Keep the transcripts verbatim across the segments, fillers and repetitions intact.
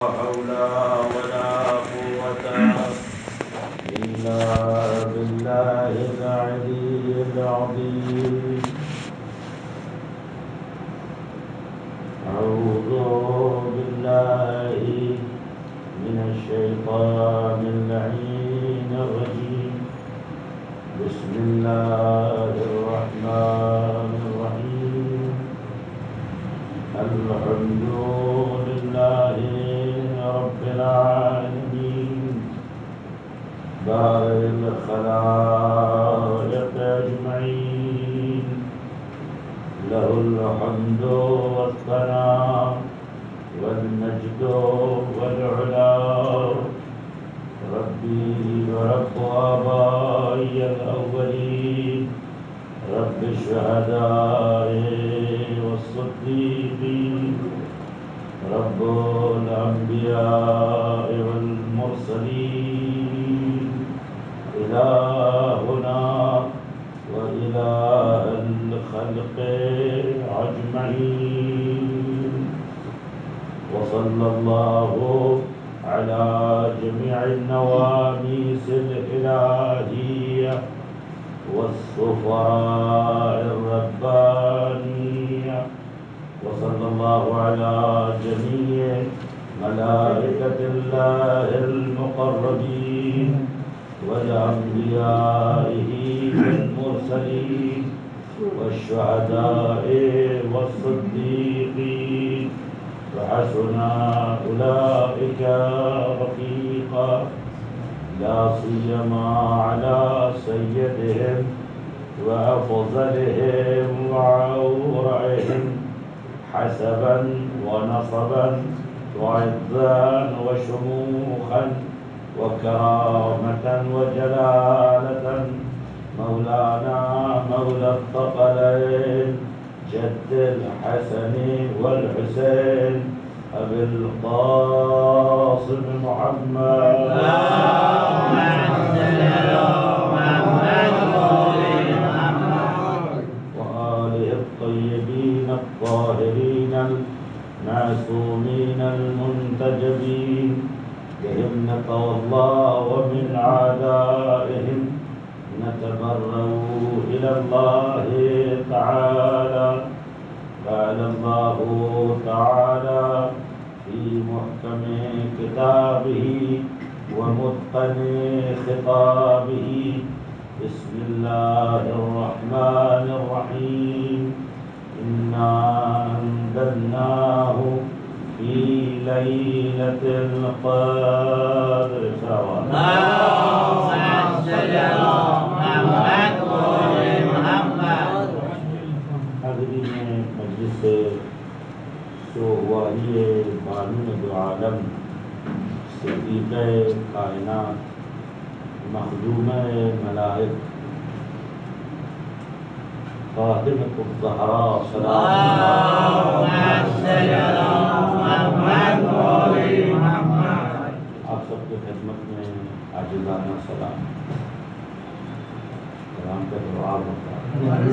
حول ولا قوة إلا بالله العلي العظيم. أعوذ بالله من الشيطان اللعين الرجيم. بسم الله الرحمن الرحيم. الحمد لله رب العالمين بارئ الخلائق أجمعين. له الحمد والثناء والمجد والعلا. ربي ورب آبائي الأولين، رب الشهداء والصديقين، رب الأنبياء والمرسلين، إلهنا وإله الخلق أجمعين. وصلى الله على جميع النواميس الإلهية والسفراء الربانية. وصلى الله على جميع ملائكة الله المقربين والأنبيائه والمرسلين والشهداء والصديقين، وحسن أولئك رفيقا. لا سيما على سيدهم وأفضلهم وأورعهم حسبا ونصبا وعزا وشموخا وكرامة وجلالة، مولانا مولى الثقلين جد الحسن والحسين أبي القاسم محمد وآله الطيبين الطاهرين المعصومين المنتجبين. بهم نتولى ومن أعدائهم نتبرأ إلى الله تعالى. قال الله تعالى في محكم كتابه ومتقن خطابه. بسم الله الرحمن الرحيم. إنا أنزلناه في ليلة القدر. حاضرین مجلس سوگواری بانو دو عالم، صدیقہ کائنات، مخدومہ ملائک، فاطمۃ الزہراء سلام آپ سب کی خدمت میں عاجزانہ سلام سلام کا جواب ہوتا ہے.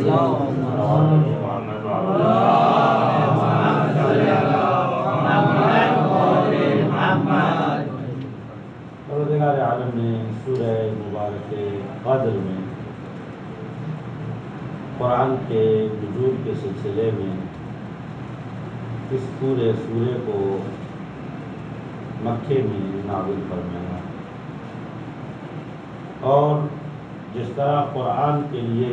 پروردگار عالم نے سورہ مبارک قدر میں قرآن کے نزول کے سلسلے میں اس پورے سورے کو مکے میں نازل فرمایا. اور جس طرح قرآن کے لیے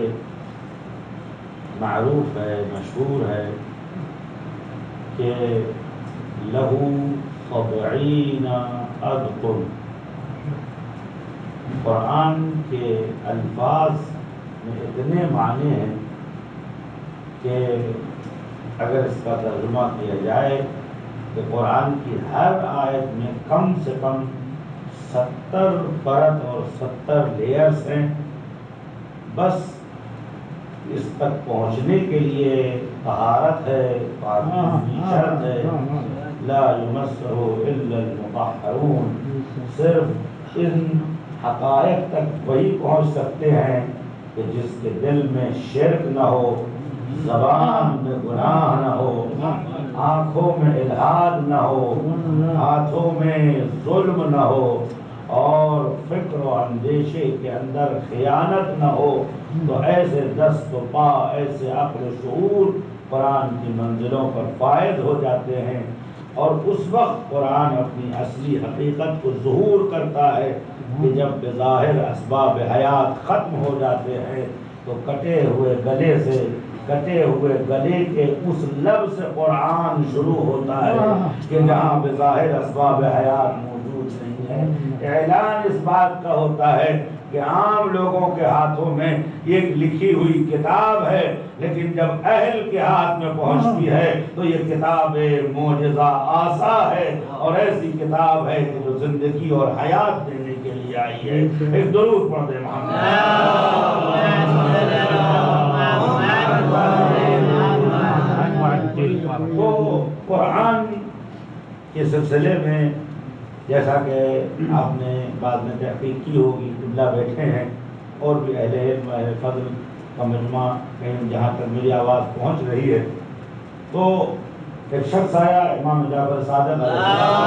معروف ہے، مشہور ہے کہ لہو سبعین ادقن، قرآن کے الفاظ میں اتنے معنی ہیں کہ اگر اس کا ترجمہ کیا جائے کہ قرآن کی ہر آیت میں کم سے کم ستر پرت اور ستر لیئرز ہیں. بس اس تک پہنچنے کے لیے طہارت ہے، پاکی کی شرط ہے. لا یمسہ الا المطہرون، صرف ان حقائق تک وہی پہنچ سکتے ہیں کہ جس کے دل میں شرک نہ ہو، زبان میں گناہ نہ ہو، آنکھوں میں الحاد نہ ہو، ہاتھوں میں ظلم نہ ہو، اور فکر و اندیشے کے اندر خیانت نہ ہو، تو ایسے دست و پا، ایسے عقل و شعور قرآن کی منزلوں پر فائد ہو جاتے ہیں، اور اس وقت قرآن اپنی اصلی حقیقت کو ظہور کرتا ہے کہ جب بظاہر اسباب حیات ختم ہو جاتے ہیں تو کٹے ہوئے گلے سے، کٹے ہوئے گلے کے اس لب سے قرآن شروع ہوتا ہے کہ جہاں بظاہر اسباب حیات موجود نہیں ہے۔ اعلان اس بات کا ہوتا ہے کہ عام لوگوں کے ہاتھوں میں ایک لکھی ہوئی کتاب ہے، لیکن جب اہل کے ہاتھ میں پہنچتی ہے تو یہ کتاب معجزہ آسا ہے، اور ایسی کتاب ہے کہ جو زندگی اور حیات دینے کے لیے آئی ہے۔ ایک درود پڑھ دیں تو قرآن کے سلسلے میں جیسا کہ آپ نے بعد میں تحقیق کی ہوگی، قبلہ بیٹھے ہیں اور بھی اہل علم اہل فضل کا مجمع کہیں جہاں تک میری آواز پہنچ رہی ہے، تو ایک شخص آیا امام جعفر صادق علیہ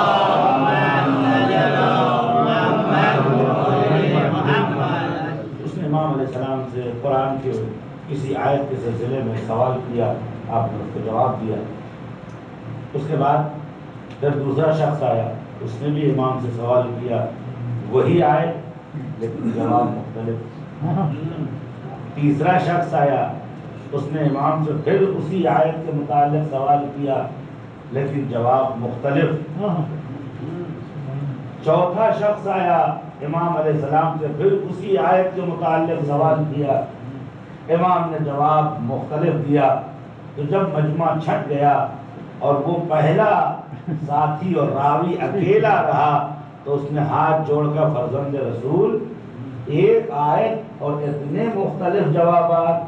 اس نے امام علیہ السلام سے قرآن کے کسی آیت کے سلسلے میں سوال کیا، آپ نے اس کو جواب دیا۔ اس کے بعد پھر دوسرا شخص آیا، اس نے بھی امام سے سوال کیا، وہی آیت لیکن جواب مختلف۔ تیسرا شخص آیا، اس نے امام سے پھر اسی آیت کے متعلق سوال کیا لیکن جواب مختلف۔ چوتھا شخص آیا، امام علیہ السلام سے پھر اسی آیت کے متعلق سوال کیا، امام نے جواب مختلف دیا۔ تو جب مجمع چھٹ گیا اور وہ پہلا ساتھی اور راوی اکیلا رہا تو اس نے ہاتھ جوڑ کر فرزند رسول ایک آیت اور اتنے مختلف جوابات،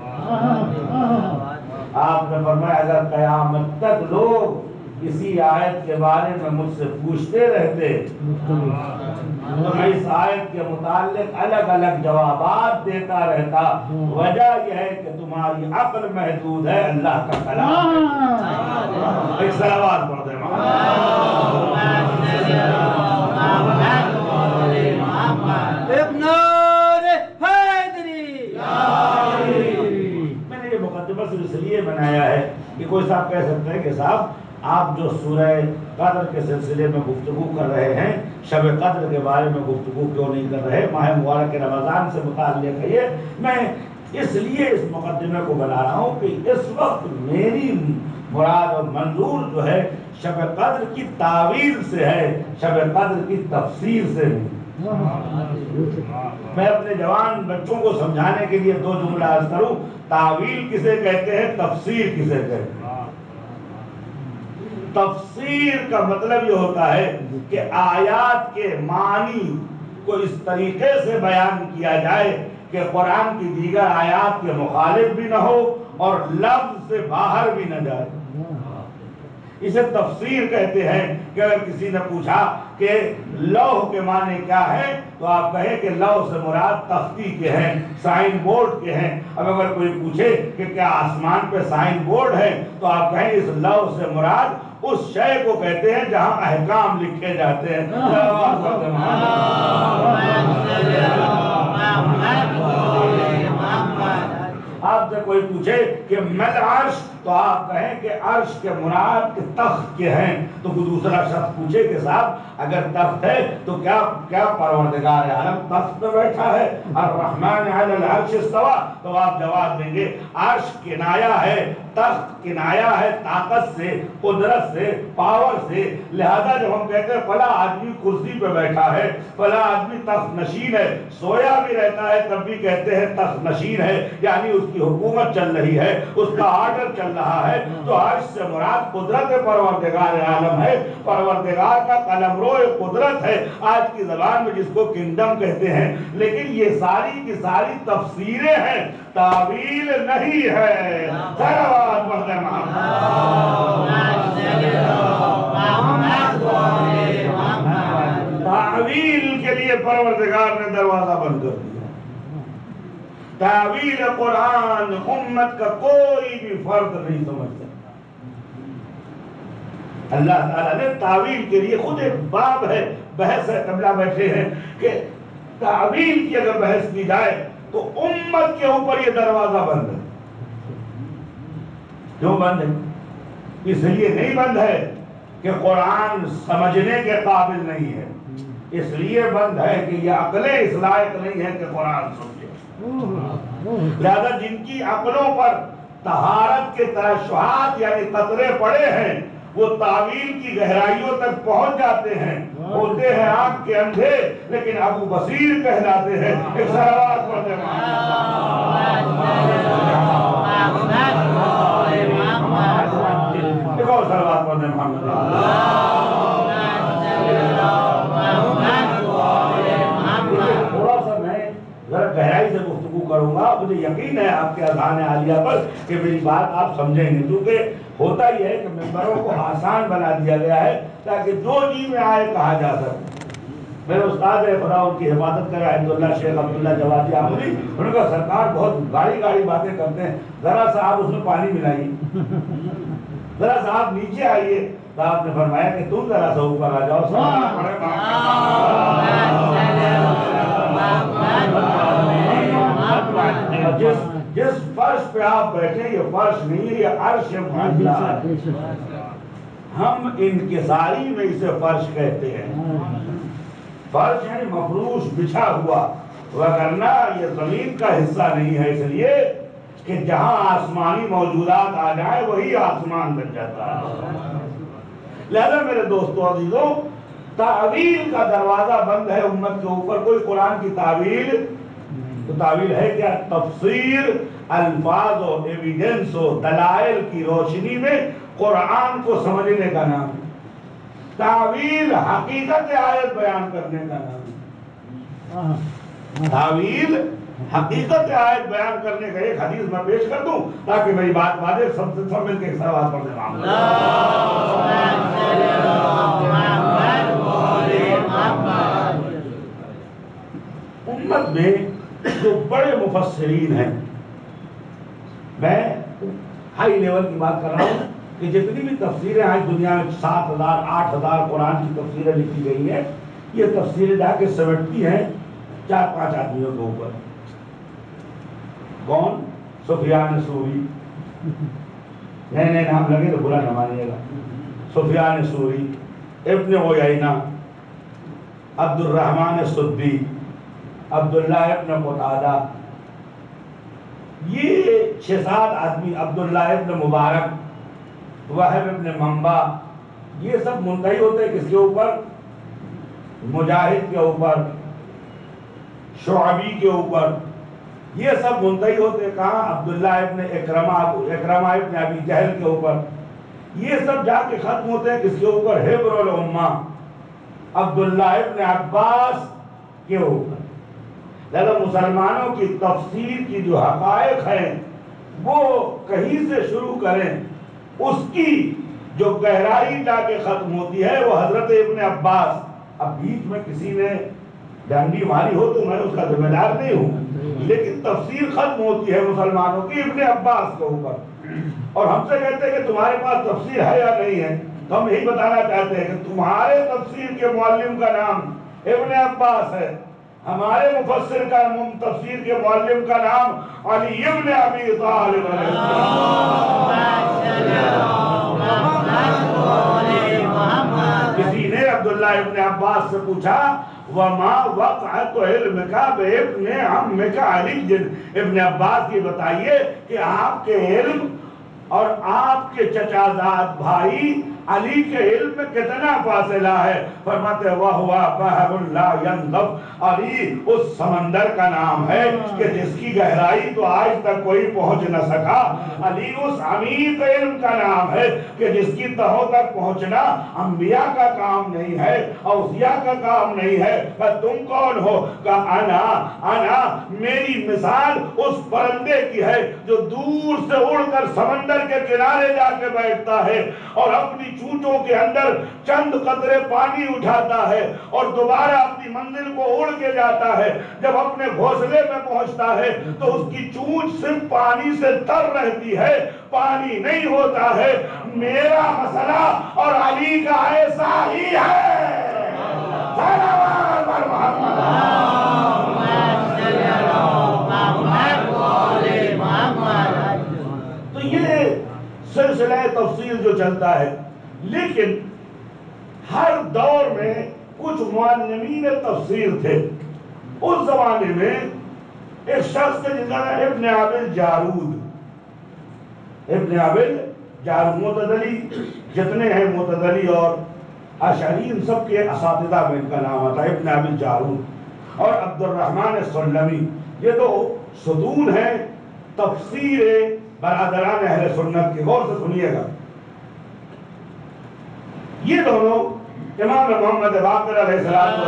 آپ نے فرمایا اگر قیامت تک لوگ اسی آیت کے بارے میں مجھ سے پوچھتے رہتے تو میں اس آیت کے متعلق الگ الگ جوابات دیتا رہتا۔ وجہ یہ ہے کہ تمہاری عقل محدود ہے، اللہ کا کلام ہے۔ ایک صلوات پڑھ دیں میں نے یہ مقدمہ صرف اس لیے بنایا ہے کہ کوئی صاحب کہہ سکتے ہیں کہ صاحب آپ جو سورہ قدر کے سلسلے میں گفتگو کر رہے ہیں، شب قدر کے بارے میں گفتگو کیوں نہیں کر رہے؟ ماہ مبارک رمضان سے متعلق ہے یہ۔ میں اس لیے اس مقدمے کو بنا رہا ہوں کہ اس وقت میری مراد اور منظور جو ہے شب قدر کی تعویل سے ہے، شب قدر کی تفسیر سے نہیں۔ میں اپنے جوان بچوں کو سمجھانے کے لیے دو جملہ عرض کروں، تعویل کسے کہتے ہیں، تفسیر کسے کہتے ہیں۔ تفسیر کا مطلب یہ ہوتا ہے کہ آیات کے معنی کو اس طریقے سے بیان کیا جائے کہ قرآن کی دیگر آیات کے مخالف بھی نہ ہو اور لفظ سے باہر بھی نہ جائے، اسے تفسیر کہتے ہیں۔ کہ اگر کسی نے پوچھا کہ لوح کے معنی کیا ہے تو آپ کہیں کہ لوح سے مراد تختی کے ہیں، سائن بورڈ کے ہیں۔ اب اگر کوئی پوچھے کہ کیا آسمان پہ سائن بورڈ ہے تو آپ کہیں اس لوح سے مراد اس شے کو کہتے ہیں جہاں احکام لکھے جاتے ہیں۔ آپ سے کوئی پوچھے کہ مل عرش تو آپ کہیں کہ عرش کے مراد کے تخت کے ہیں، تو کوئی دوسرا شخص پوچھے کہ صاحب اگر تخت ہے تو کیا کیا پروردگار عالم تخت پہ بیٹھا ہے؟ الرحمن علی العرش استوى، تو آپ جواب دیں گے عرش کنایا ہے، تخت کنایا ہے طاقت سے، قدرت سے، پاور سے۔ لہذا جب ہم کہتے ہیں فلاں آدمی کرسی پہ بیٹھا ہے، فلاں آدمی تخت نشین ہے، سویا بھی رہتا ہے تب بھی کہتے ہیں تخت نشین ہے، یعنی اس کی حکومت چل رہی ہے، اس کا آرڈر چل رہا ہے۔ تو عرش سے مراد قدرت پروردگار عالم ہے، پروردگار کا قلمرو قدرت ہے، آج کی زبان میں جس کو کنگڈم کہتے ہیں۔ لیکن یہ ساری کی ساری تفسیریں ہیں، تعویل نہیں ہے۔ صلوات پڑھتے ہیں تعویل کے لیے پروردگار نے دروازہ بند کر دیا۔ تعویل قرآن امت کا کوئی بھی فرد نہیں سمجھ سکتا۔ اللہ تعالیٰ نے تعویل کے لیے خود ایک باب ہے، بحث ہے، قبلہ بیٹھے ہیں کہ تعویل کی اگر بحث کی جائے تو امت کے اوپر یہ دروازہ بند ہے۔ کیوں بند ہے؟ اس لیے نہیں بند ہے کہ قرآن سمجھنے کے قابل نہیں ہے، اس لیے بند ہے کہ یہ عقلیں اس لائق نہیں ہے کہ قرآن سمجھے۔ لہذا جن کی عقلوں پر طہارت کے ترشحات یعنی قطرے پڑے ہیں وہ تعویل کی گہرائیوں تک پہنچ جاتے ہیں، ہوتے ہیں آنکھ کے اندھے لیکن ابو بصیر کہلاتے ہیں۔ ایک صلوات پڑھتے ہیں ایک اور صلوات پڑھتے ہیں محمد۔ تھوڑا سا میں ذرا گہرائی سے گفتگو کروں گا، مجھے یقین ہے آپ کے اذہان عالیہ پر کہ میری بات آپ سمجھیں گے، کیونکہ ہوتا ہی ہے کہ ممبروں کو آسان بنا دیا گیا ہے تاکہ جو جی میں آئے کہا جا سکے۔ میرے استاد ہے، خدا ان کی حفاظت کرے، عبداللہ شیخ عبداللہ جوادی آمری، ان کا سرکار بہت گاڑی گاڑی باتیں کرتے ہیں، ذرا سا آپ اس میں پانی ملائیے، ذرا سا آپ نیچے آئیے، تو آپ نے فرمایا کہ تم ذرا سا اوپر آ جاؤ۔ جس جس فرش پہ آپ بیٹھے یہ فرش نہیں ہے، یہ عرش معلیٰ ہے۔ ہم انکساری میں اسے فرش کہتے ہیں۔ فرش یعنی مفروش بچھا ہوا، وگرنہ یہ زمین کا حصہ نہیں ہے، اس لیے کہ جہاں آسمانی موجودات آ جائے وہی آسمان بن جاتا ہے۔ لہذا میرے دوستو عزیزوں، تعویل کا دروازہ بند ہے امت کے اوپر۔ کوئی قرآن کی تعویل، تو تعویل ہے کیا؟ تفسیر الفاظ و ایویڈنس و دلائل کی روشنی میں قرآن کو سمجھنے کا نام ہے۔ تعویل حقیقت آیت بیان کرنے کا نام ہے۔ تعویل حقیقت آیت بیان کرنے کا ایک حدیث میں پیش کر دوں تاکہ میری بات واضح سب سے سب مل کے ایک سوال پڑھ دیں۔ امت میں جو بڑے مفسرین ہیں، میں ہائی لیول کی بات کر رہا ہوں کہ جتنی بھی تفسیریں آج دنیا میں سات ہزار آٹھ ہزار قرآن کی تفسیریں لکھی گئی ہیں، یہ تفسیریں جا کے سمٹتی ہیں چار پانچ آدمیوں کے اوپر۔ کون؟ سفیان ثوری، نئے نئے نام لگے تو برا نہ مانیے گا۔ سفیان ثوری، ابن عیینہ، عبد الرحمن سدی، عبداللہ ابن قتادہ، یہ چھ سات آدمی، عبداللہ ابن مبارک، وہب ابن منبع، یہ سب منتہی ہوتے ہیں کس کے اوپر؟ مجاہد کے اوپر، شعبی کے اوپر، یہ سب منتہی ہوتے ہیں کہاں؟ عبداللہ ابن اکرمہ اکرمہ ابن ابی جہل کے اوپر۔ یہ سب جا کے ختم ہوتے ہیں کس کے اوپر؟ حبر الامہ، عبداللہ ابن عباس کے اوپر۔ لہذا مسلمانوں کی تفسیر کی جو حقائق ہیں وہ کہیں سے شروع کریں، اس کی جو گہرائی جا کے ختم ہوتی ہے وہ حضرت ابن عباس۔ اب بیچ میں کسی نے ڈنڈی ماری ہو تو میں اس کا ذمہ دار نہیں ہوں، لیکن تفسیر ختم ہوتی ہے مسلمانوں کی ابن عباس کے اوپر۔ اور ہم سے کہتے ہیں کہ تمہارے پاس تفسیر ہے یا نہیں ہے، تو ہم یہی بتانا چاہتے ہیں کہ تمہارے تفسیر کے معلم کا نام ابن عباس ہے، ہمارے مفسر کا تفسیر کے معلم کا نام علی ابن ابی طالب ہے۔ کسی نے عبداللہ ابن عباس سے پوچھا وما وقعت علمک بابن عمک علی، ابن عباس یہ بتائیے کہ آپ کے علم اور آپ کے چچا زاد بھائی علی کے علم میں کتنا فاصلہ ہے؟ فرماتے وَهُوَ بَحْرٌ لَا يَنْضَبُ، علی اس سمندر کا نام ہے کہ جس کی گہرائی تو آج تک کوئی پہنچ نہ سکا، علی اس عمیق علم کا نام ہے کہ جس کی تہوں تک پہنچنا انبیاء کا کام نہیں ہے، اوصیاء کا کام نہیں ہے۔ کہ تم کون ہو؟ کہ انا انا میری مثال اس پرندے کی ہے جو دور سے اڑ کر سمندر کے کنارے جا کے بیٹھتا ہے اور اپنی چونچوں کے اندر چند قطرے پانی اٹھاتا ہے اور دوبارہ اپنی منزل کو اڑ کے جاتا ہے، جب اپنے گھونسلے میں پہنچتا ہے تو اس کی چونچ صرف پانی سے تر رہتی ہے، پانی نہیں ہوتا ہے۔ میرا مسئلہ اور علی کا ایسا ہی ہے۔ صلوات محمد۔ تو یہ سلسلہ تفسیر جو چلتا ہے، لیکن ہر دور میں کچھ معلمین تفسیر تھے۔ اس زمانے میں ایک شخص تھے جس کا نام ابن عابد جارود، ابن عابد جارود، معتزلی جتنے ہیں معتزلی اور اشعری ان سب کے اساتذہ میں ان کا نام آتا ہے، ابن عابد جارود اور عبد الرحمن السلمی۔ یہ دو ستون ہیں تفسیر برادران اہل سنت کے، غور سے سنیے گا۔ یہ دونوں امام محمد باقر علیہ السلام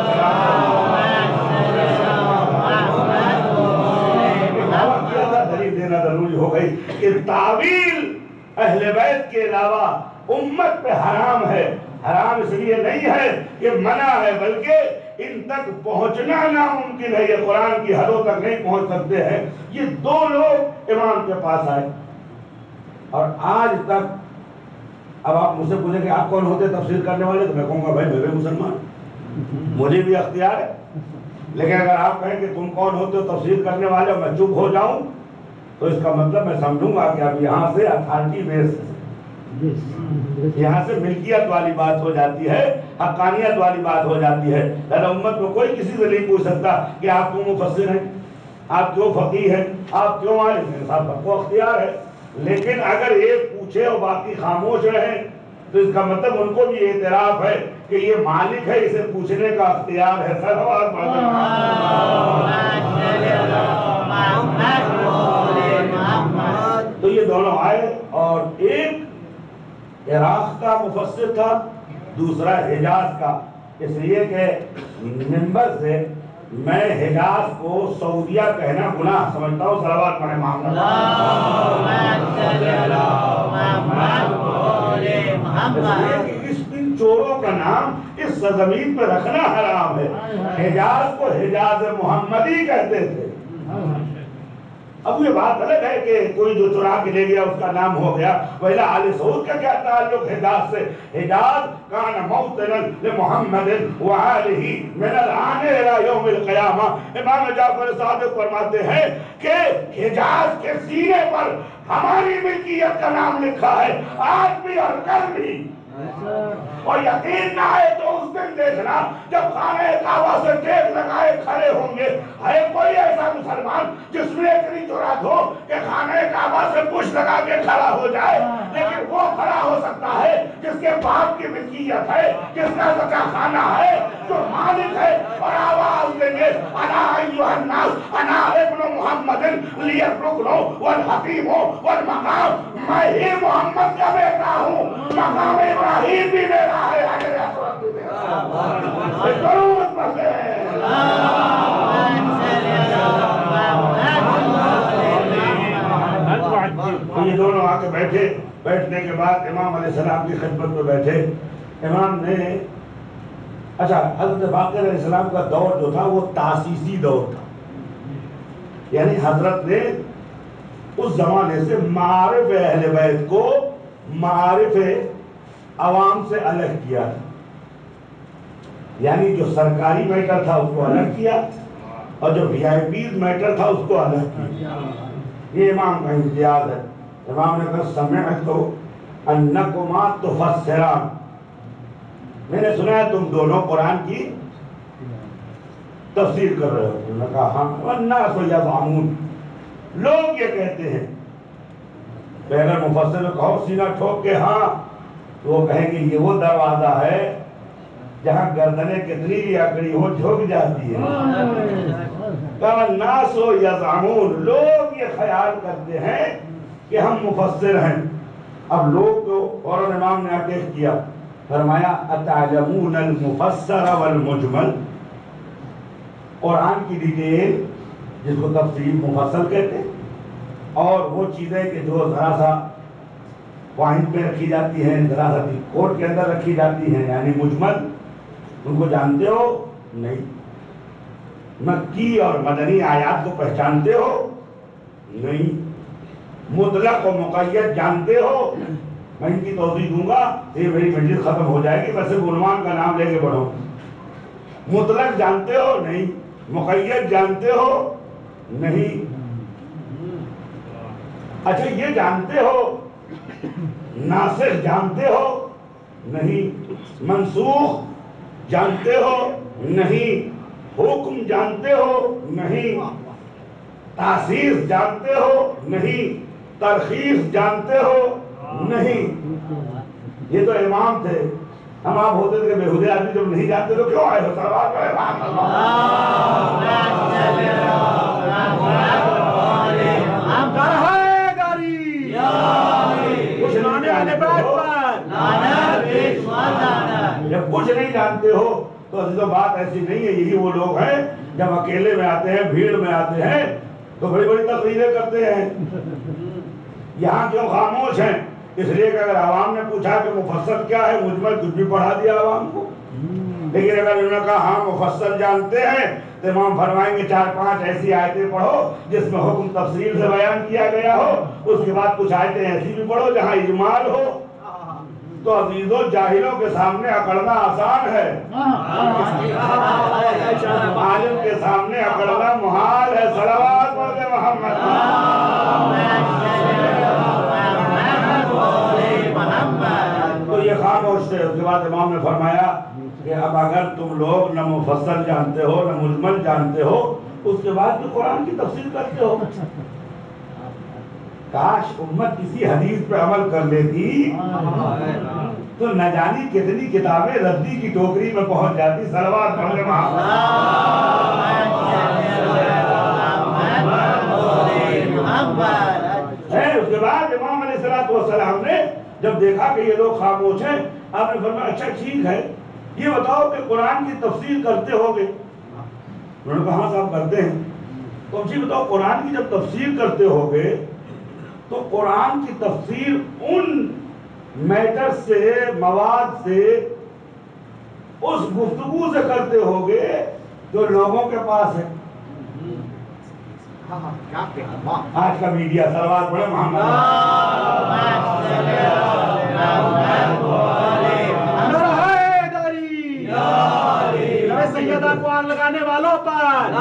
دلیل دینا ضروری ہو گئی کہ تعویل اہل بیت کے علاوہ امت پہ حرام ہے۔ حرام اس لیے نہیں ہے کہ منع ہے، بلکہ ان تک پہنچنا ناممکن ہے، یہ قرآن کی حدوں تک نہیں پہنچ سکتے ہیں۔ یہ دو لوگ امام کے پاس آئے اور آج تک، اب آپ مجھ سے پوچھیں کہ آپ کون ہوتے تفسیر کرنے والے، تو میں کہوں گا بھائی میں بھی مسلمان، مجھے بھی اختیار ہے۔ لیکن اگر آپ کہیں کہ تم کون ہوتے ہو تفسیر کرنے والے، میں چپ ہو جاؤں تو اس کا مطلب میں سمجھوں گا کہ اب یہاں سے اتھارٹی بیس، یہاں سے ملکیت والی بات ہو جاتی ہے، حقانیت والی بات ہو جاتی ہے۔ لہذا امت میں کوئی کسی سے نہیں پوچھ سکتا کہ آپ کیوں مفسر ہیں، آپ کیوں فقیہ ہیں، آپ کیوں عالم ہیں، سب کو اختیار ہے۔ لیکن اگر ایک پوچھے اور باقی خاموش رہیں تو اس کا مطلب ان کو بھی اعتراف ہے کہ یہ مالک ہے، اسے پوچھنے کا اختیار ہے۔ صلوات تو یہ دونوں آئے اور ایک عراق کا مفسر تھا، دوسرا حجاز کا، اس لیے کہ منبر سے میں حجاز کو سعودیہ کہنا گناہ سمجھتا ہوں۔ صلوات پڑھیں محمد۔ اس ان چوروں کا نام اس سرزمین پر رکھنا حرام ہے۔ حجاز کو حجاز محمدی کہتے تھے۔ اب یہ بات الگ ہے کہ کوئی جو چرا کے لے گیا اس کا نام ہو گیا، ویلا آل سعود کا کیا تعلق حجاز سے؟ حجاز کان موطنا لمحمد وآلہ من الآن الی یوم القیامہ۔ امام جعفر صادق فرماتے ہیں کہ حجاز کے سینے پر ہماری ملکیت کا نام لکھا ہے، آج بھی اور کل بھی۔ اور یقین نہ آئے تو اس دن دیکھنا جب خانہ کعبہ سے ٹیک لگائے کھڑے ہوں گے، ہے کوئی ایسا مسلمان جس میں اتنی جرات ہو کہ خانہ کعبہ سے پش لگا کے کھڑا ہو جائے؟ لیکن وہ کھڑا ہو سکتا ہے جس کے باپ کی ملکیت ہے، جس کا زکا خانہ ہے، جو مالک ہے، اور آواز دیں گے انا ایھا الناس انا ابن محمد لی الرکن والحکیم والمقام، میں ہی محمد کا بیٹا ہوں، مقام ابراہیم بھی میرا ہے، حجر اسود بھی میرا ہے۔ درود پڑھتے ہیں۔ یہ دونوں آ کے بیٹھے، بیٹھنے کے بعد امام علیہ السلام کی خدمت میں بیٹھے۔ امام نے، اچھا حضرت باقر علیہ السلام کا دور جو تھا وہ تاسیسی دور تھا، یعنی حضرت نے اس زمانے سے معارف اہل بیت کو معارف عوام سے الگ کیا تھا، یعنی جو سرکاری میٹر تھا اس کو الگ کیا اور جو وی آئی پیز میٹر تھا اس کو الگ کیا۔ یہ امام کا امتیاز ہے۔ امام نے کہا سمعت انکما تفسران، میں نے سنا ہے تم دونوں قرآن کی تفسیر کر رہے ہو۔ انہوں نے کہا ہاں، والناس یزعمون، لوگ یہ کہتے ہیں۔ کہ اگر مفسر نے کہو سینہ ٹھوک کے ہاں، تو وہ کہیں گے یہ وہ دروازہ ہے جہاں گردنیں کتنی بھی اکڑی ہو جھک جاتی ہے۔ والناس یزعمون، لوگ یہ خیال کرتے ہیں کہ ہم مفسر ہیں۔ اب لوگ تو فوراً امام نے اٹیک کیا، فرمایا اتعلمون المفسر والمجمل، قرآن کی ڈیٹیل جس کو تفسیر مفصل کہتے ہیں، اور وہ چیزیں کہ جو ذرا سا پوائنٹ میں رکھی جاتی ہیں، ذرا سا کوٹ کے اندر رکھی جاتی ہیں، یعنی مجمل، ان کو جانتے ہو؟ نہیں۔ مکی اور مدنی آیات کو پہچانتے ہو؟ نہیں۔ مطلق و مقید جانتے ہو؟ میں ان کی توضیح دوں گا، یہ میری مجلس ختم ہو جائے گی، میں صرف عنوان کا نام لے کے بڑھوں۔ مطلق جانتے ہو؟ نہیں۔ مقید جانتے ہو؟ نہیں۔ اچھا یہ جانتے ہو ناسخ جانتے ہو؟ نہیں۔ منسوخ جانتے ہو؟ نہیں۔ حکم جانتے ہو؟ نہیں۔ تاثیر جانتے ہو؟ نہیں۔ ترخیص جانتے ہو؟ نہیں۔ یہ تو امام تھے، ہم آپ ہوتے تھے کہ بےہودے آدمی جب نہیں جانتے تو کیوں آئے ہو؟ سلوات پڑھے محمد ہم کر ہے گاری کچھ لانے آنے بیٹھ پر جب کچھ نہیں جانتے ہو تو عزیزو بات ایسی نہیں ہے۔ یہی وہ لوگ ہیں جب اکیلے میں آتے ہیں، بھیڑ میں آتے ہیں تو بڑی بڑی تقریریں کرتے ہیں۔ یہاں کیوں خاموش ہیں؟ اس لیے کہ اگر عوام نے پوچھا کہ مفصل کیا ہے، مجمل کچھ بھی پڑھا دیا عوام کو۔ لیکن اگر انہوں نے کہا ہاں مفصل جانتے ہیں تو امام فرمائیں گے چار پانچ ایسی آیتیں پڑھو جس میں حکم تفصیل سے بیان کیا گیا ہو، اس کے بعد کچھ آیتیں ایسی بھی پڑھو جہاں اجمال ہو۔ تو عزیزو جاہلوں کے سامنے اکڑنا آسان ہے، عالم کے سامنے اکڑنا محال ہے۔ صلوات پڑھتے محمد۔ تو یہ خاموش تھے۔ اس کے بعد امام نے فرمایا کہ اب اگر تم لوگ نہ مفصل جانتے ہو نہ مجمل جانتے ہو، اس کے بعد بھی قرآن کی تفسیر کرتے ہو۔ کاش امت کسی حدیث پہ عمل کر لیتی تو نہ جانی کتنی کتابیں ردی کی ٹوکری میں پہنچ جاتی۔ صلوات پڑھنے محمد۔ اس کے بعد امام علیہ السلام نے جب دیکھا کہ یہ لوگ خاموش ہیں، آپ نے فرمایا اچھا ٹھیک ہے، یہ بتاؤ کہ قرآن کی تفسیر کرتے ہوگے؟ انہوں نے کہا ہاں صاحب کرتے ہیں۔ تو اچھی بتاؤ قرآن کی جب تفسیر کرتے ہوگے تو قرآن کی تفسیر ان میٹر سے، مواد سے، اس گفتگو سے کرتے ہوگے جو لوگوں کے پاس ہے۔ آج کا میڈیا صلوات پڑھے محمد۔ سیدہ کو آگ لگانے والوں پر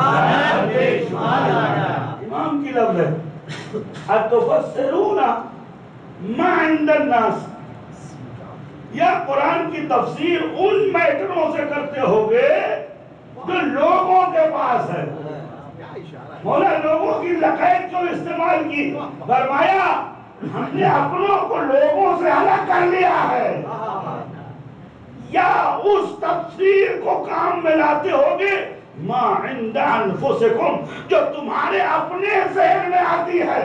امام کی لفظ ہے اتفسرون ما عند الناس، یا قرآن کی تفسیر ان میٹروں سے کرتے ہوگے جو لوگوں کے پاس ہے۔ مولا لوگوں کی لقید کیوں استعمال کی؟ فرمایا ہم نے اپنوں کو لوگوں سے الگ کر لیا ہے، یا اس تفسیر کو کام میں لاتے ہوگے ما عند انفسکم، جو تمہارے اپنے ذہن میں آتی ہے۔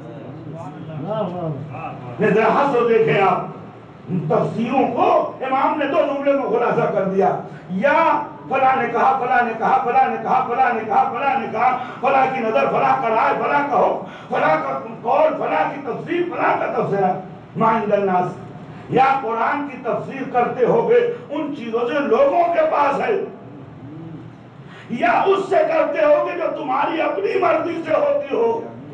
ذرا حسن دیکھیں آپ تفسیروں کو، امام نے دو جملے میں خلاصہ کر دیا، یا فلاں نے کہا، فلاں نے کہا، فلاں نے کہا، فلاں نے کہا، فلاں نے کہا، فلاں کی نظر، فلاں کا رائے، فلاں کا حکم، فلاں کا قول، فلاں کی تفسیر، فلاں کا تفسیرہ ما عند الناس، یا قرآن کی تفسیر کرتے ہوگے ان چیزوں سے لوگوں کے پاس ہے، یا اس سے کرتے ہوگے جو تمہاری اپنی مرضی سے ہوتی ہو،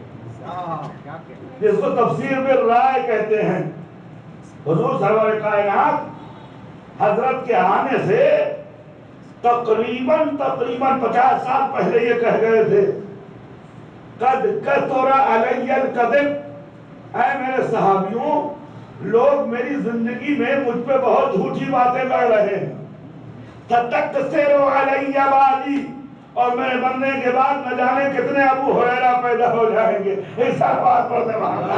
جس کو تفسیر بالرائے کہتے ہیں۔ حضور سرور کائنات حضرت کے آنے سے تقریباً تقریباً پچاس سال پہلے یہ کہہ گئے تھے قد کثر علی الکذب، اے میرے صحابیوں لوگ میری زندگی میں مجھ پہ بہت جھوٹی باتیں کر رہے ہیں، ستکثر علی والی، اور میرے مرنے کے بعد نہ جانے کتنے ابو ہریرہ پیدا ہو جائیں گے۔ ایسا بات پڑھتے محمد۔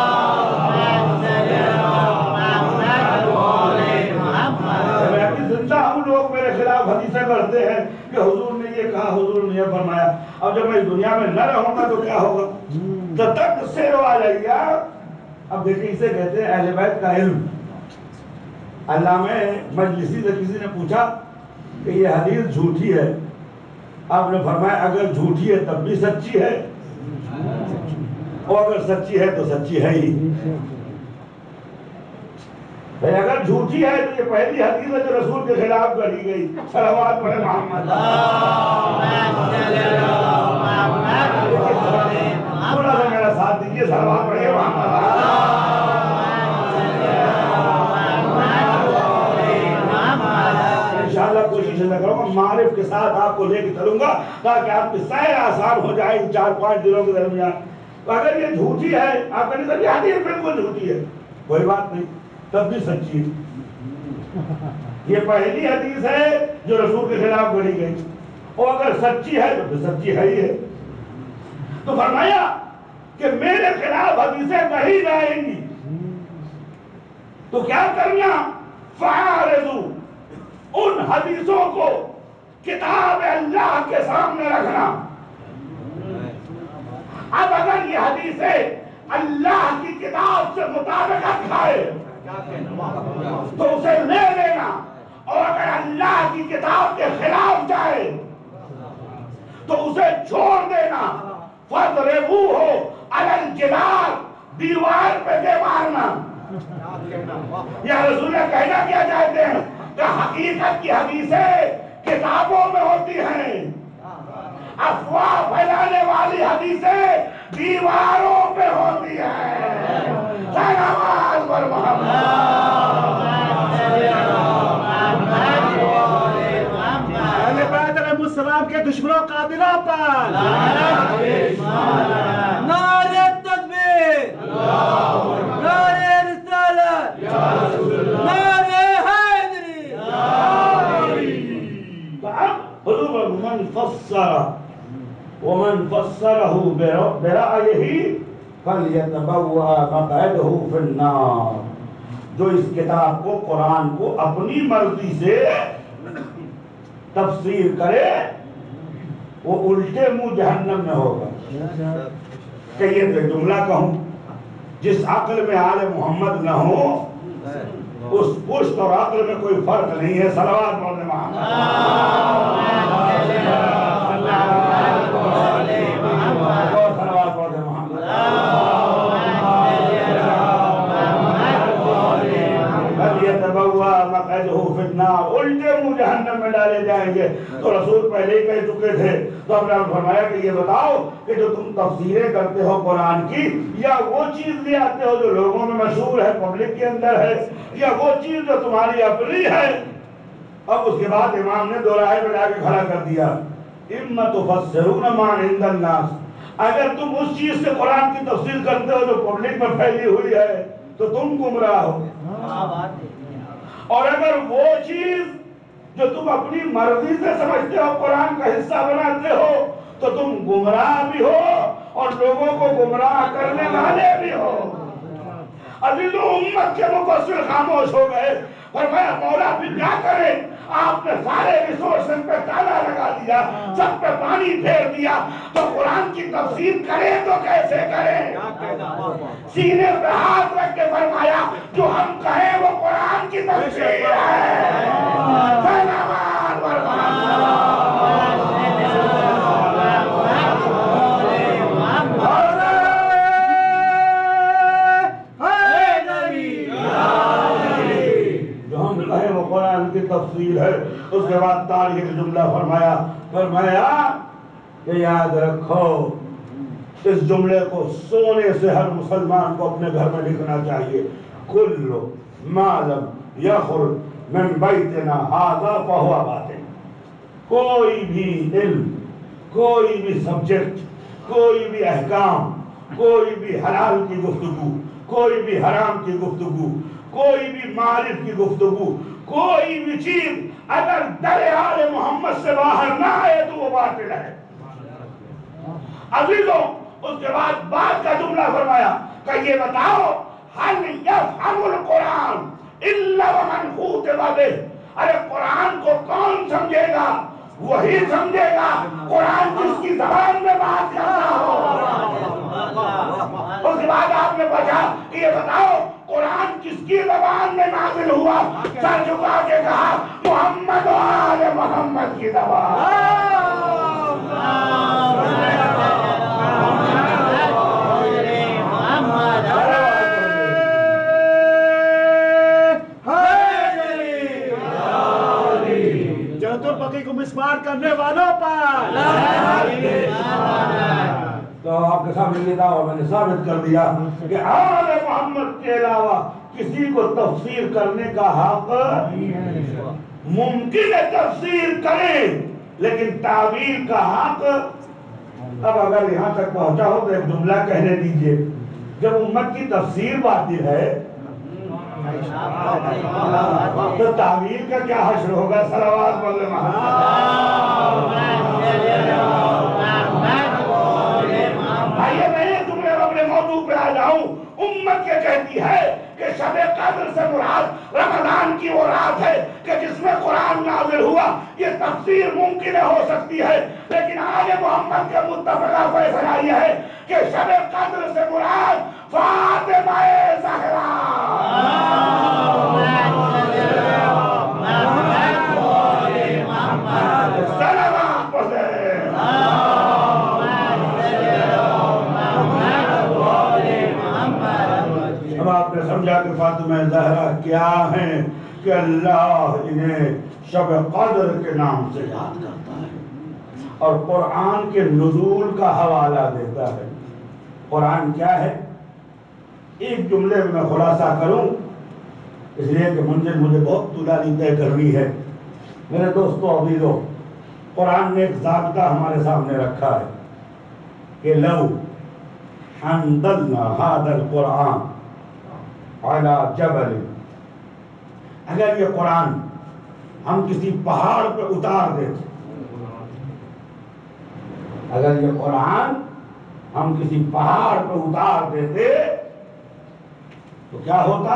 میں ابھی زندہ ہوں، لوگ میرے خلاف حدیثیں کرتے ہیں کہ حضور نے یہ کہا، حضور نے یہ فرمایا۔ اب جب میں دنیا میں نہ رہوں گا تو کیا ہوگا؟ ستکثر علی، اب دیکھیں اسے کہتے ہیں اہل بیت کا علم۔ علامہ مجلسی سے کسی نے پوچھا کہ یہ حدیث جھوٹی ہے، آپ نے فرمایا اگر جھوٹی ہے تب بھی سچی ہے، اور اگر سچی ہے تو سچی ہے ہی۔ پھر اگر جھوٹی ہے تو یہ پہلی حدیث ہے جو رسول کے خلاف گڑھی گئی. صلوات پڑھے محمد. تھوڑا سا میرا ساتھ دیجیے, صلوات پڑھیے محمد. انشاءاللہ کوشش نہ کروں گا, معرف کے ساتھ آپ کو لے کے چلوں گا تاکہ آپ کی سیر آسان ہو جائے ان چار پانچ دنوں کے درمیان. تو اگر یہ جھوٹی ہے, آپ کہتے ہیں یہ حدیث بالکل جھوٹی ہے, کوئی بات نہیں, تب بھی سچی ہے. یہ پہلی حدیث ہے جو رسول کے خلاف گڑھی گئی, اور اگر سچی ہے تو پھر سچی ہے ہی ہے. تو فرمایا کہ میرے خلاف حدیثیں کہی جائیں گی تو کیا کرنا, فَعَارِضُوا, ان حدیثوں کو کتاب اللہ کے سامنے رکھنا. اب اگر یہ حدیثیں اللہ کی کتاب سے مطابقت کھائے تو اسے لے لینا, اور اگر اللہ کی کتاب کے خلاف جائے تو اسے چھوڑ دینا. فَاضْرِبُوهُ عَلَى الْجِدَارِ, دیوار پہ دے مارنا. یا رسول اللہ کہنا کیا چاہتے ہیں کہ حقیقت کی حدیثیں کتابوں میں ہوتی ہیں, افواہ پھیلانے والی حدیثیں دیواروں پہ ہوتی ہیں. صلوات پر محمد. اہل بیت علیہ السلام کے دشمنوں قاتلوں پر نعرہ تکبیر, نعرہ رسالت, نعرہ حیدری. حضور من فسر ومن فسره برأيه فلیتبوأ مقعده فی النار. جو اس کتاب کو, قرآن کو اپنی مرضی سے تفسیر کرے وہ الٹے منہ جہنم میں ہوگا. کہ یہ جملہ کہوں, جس عقل میں آل محمد نہ ہو اس پشت اور عقل میں کوئی فرق نہیں ہے. صلوات پڑھنے محمد. صلوات پڑھنے محمد. فَلْيَتَبَوَّأْ مَقْعَدَهُ فِي النَّارِ, الٹے منہ جہنم میں ڈالے جائیں گے. تو رسول پہلے ہی کہہ چکے تھے, تو ہم نے فرمایا کہ یہ بتاؤ کہ جو تم تفسیریں کرتے ہو قرآن کی, یا وہ چیز لے آتے ہو جو لوگوں میں مشہور ہے, پبلک کے اندر ہے, یا وہ چیز جو تمہاری اپنی ہے. اب اس کے بعد امام نے دو رائے میں لا کے کھڑا کر دیا, اِمَّا تُفَسِّرُونَ مَا عِندَ النَّاسِ, اگر تم اس چیز سے قرآن کی تفسیر کرتے ہو جو پبلک میں پھیلی ہوئی ہے تو تم گمراہ ہو, اور اگر وہ چیز جو تم اپنی مرضی سے سمجھتے ہو قرآن کا حصہ بناتے ہو تو تم گمراہ بھی ہو اور لوگوں کو گمراہ کرنے والے بھی ہو. عزیزو, امت کے مفسر خاموش ہو گئے. فرمایا مولا پھر کیا کریں, آپ نے سارے ریسورسز پہ تالا لگا دیا, سب پہ پانی پھیر دیا, تو قرآن کی تفسیر کریں تو کیسے کریں. سینے پہ ہاتھ رکھ کے فرمایا جو ہم کہیں وہ قرآن کی تفسیر ہے. صلوات پر محمد. قرآن کی تفسیر ہے. اس کے بعد تاریخ جملہ فرمایا فرمایا کہ یاد رکھو اس جملے کو سونے سے ہر مسلمان کو اپنے گھر میں لکھنا چاہیے. کل ما لم یخرج من بیتنا ھذا فہو باطل. کوئی بھی علم, کوئی بھی سبجیکٹ, کوئی بھی احکام, کوئی بھی حلال کی گفتگو, کوئی بھی حرام کی گفتگو, کوئی بھی معارف کی گفتگو, کوئی بھی چیز اگر در آل محمد سے باہر نہ آئے تو وہ باطل ہے. عزیزوں, اس کے بعد بعد کا جملہ فرمایا کہ یہ بتاؤ هل يفهم القرآن الا ومن خُوطِبَ بِهِ. ارے قرآن کو کون سمجھے گا, وہی سمجھے گا قرآن جس کی زبان میں بات کرتا ہو. اس کے بعد آپ نے پوچھا کہ یہ بتاؤ قرآن کس کی زبان میں نازل ہوا, سر جھکا کے کہا محمد و آل محمد کی زبان. बकी को मिसमार करने वालों पर। تو آپ کے سامنے یہ دعویٰ میں نے ثابت کر دیا کہ آل محمد کے علاوہ کسی کو تفسیر کرنے کا حق ممکن ہے تفسیر کریں، لیکن تعبیر کا حق اب اگر یہاں تک پہنچا ہو تو ایک جملہ کہنے دیجئے، جب امت کی تفسیر باطل ہے تو تعبیر کا کیا حشر ہوگا؟ صلوات بولے بھائیے میں یہ جملے اپنے موضوع پہ آ جاؤں، امت یہ کہتی ہے کہ شب قدر سے مراد رمضان کی وہ رات ہے کہ جس میں قرآن نازل ہوا، یہ تفسیر ممکن ہو سکتی ہے، لیکن آل محمد کے متفقہ فیصلہ یہ ہے کہ شب قدر سے مراد فاطمہ زہرا سلامات پڑھے۔ اب آپ نے سمجھا کہ فاطمہ زہرا کیا ہیں کہ اللہ انہیں شب قدر کے نام سے یاد کرتا ہے اور قرآن کے نزول کا حوالہ دیتا ہے۔ قرآن کیا ہے؟ ایک جملے میں میں خلاصہ کروں، اس لیے کہ منزل مجھے بہت طولانی طے کرنی ہے۔ میرے دوستو عزیزو، قرآن نے ایک ضابطہ ہمارے سامنے رکھا ہے کہ لو انزلنا هذا القرآن على جبل، اگر یہ قرآن ہم کسی پہاڑ پہ اتار دیتے، اگر یہ قرآن ہم کسی پہاڑ پہ اتار دیتے تو کیا ہوتا؟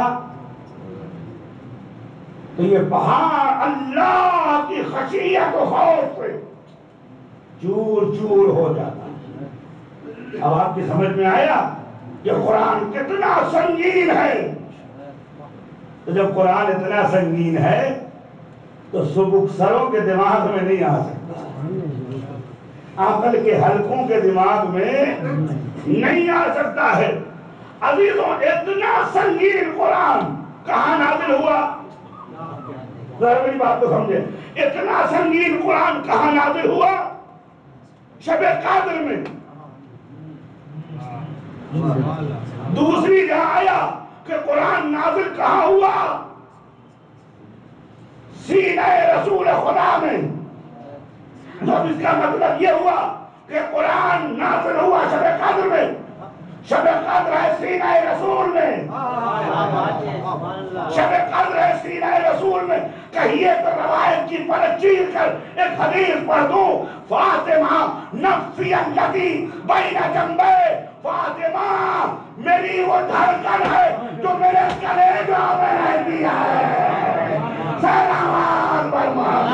تو یہ پہاڑ اللہ کی خشیت و خوف سے چور چور ہو جاتا۔ اب آپ کی سمجھ میں آیا کہ قرآن کتنا سنگین ہے؟ تو جب قرآن اتنا سنگین ہے تو سبک سروں کے دماغ میں نہیں آ سکتا، عقل کے حلقوں کے دماغ میں نہیں آ سکتا ہے۔ عزیزوں، اتنا سنگین قرآن کہاں نازل ہوا؟ ذرا میری بات تو سمجھے، اتنا سنگین قرآن کہاں نازل ہوا؟ شب قدر میں۔ دوسری جہاں آیا کہ قرآن نازل کہاں ہوا؟ سینہ رسول خدا میں۔ جب اس کا مطلب یہ ہوا کہ قرآن نازل ہوا شب قدر میں، شب قدر ہے سینہ رسول میں، شب قدر ہے سینہ رسول میں۔ کہیے تو روایت کی پرت چیر کر ایک حدیث پڑھ دوں، فاطمہ نفسی التی بین جنبے، فاطمہ میری وہ دھڑکن ہے جو میرے کلیجہ میں رہتی ہے۔ سلامات بر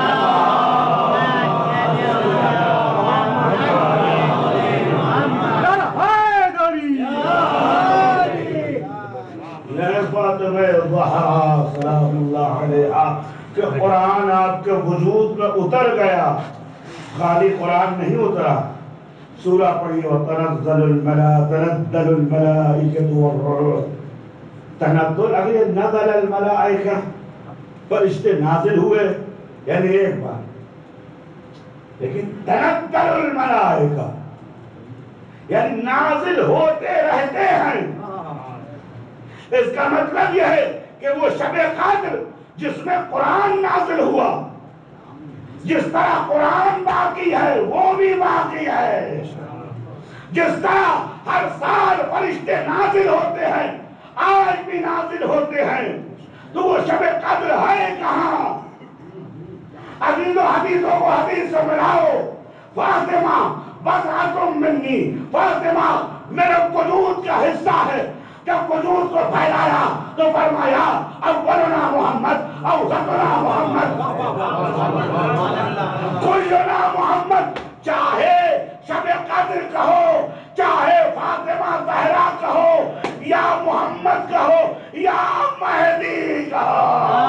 فاطمہ زہرا سلام اللہ علیہا کہ قرآن آپ کے وجود میں اتر گیا۔ خالی قرآن نہیں اترا، سورہ پڑھی وَتَنَزَّلُ الْمَلَائِكَةُ تَنَزَّلُ الْمَلَائِكَةُ وَالرُّوحُ، تنزل اگلے نزل الملائکہ، فرشتے نازل ہوئے یعنی ایک بار، لیکن تنزل الملائکہ یعنی نازل ہوتے رہتے ہیں۔ اس کا مطلب یہ ہے کہ وہ شب قدر جس میں قرآن نازل ہوا، جس طرح قرآن باقی ہے وہ بھی باقی ہے، جس طرح ہر سال فرشتے نازل ہوتے ہیں آج بھی نازل ہوتے ہیں، تو وہ شب قدر ہے کہاں؟ عزیزو حدیثوں کو حدیث سے ملاؤ۔ فاطمہ بضعۃ منی، فاطمہ میرے وجود کا حصہ ہے۔ جب وجود کو پھیلایا تو فرمایا اولنا محمد اوسطنا محمد کلنا محمد، چاہے شب قدر کہو، چاہے فاطمہ زہرا کہو، یا محمد کہو، یا مہدی کہو۔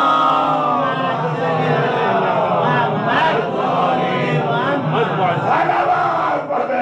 صلوات پڑھتے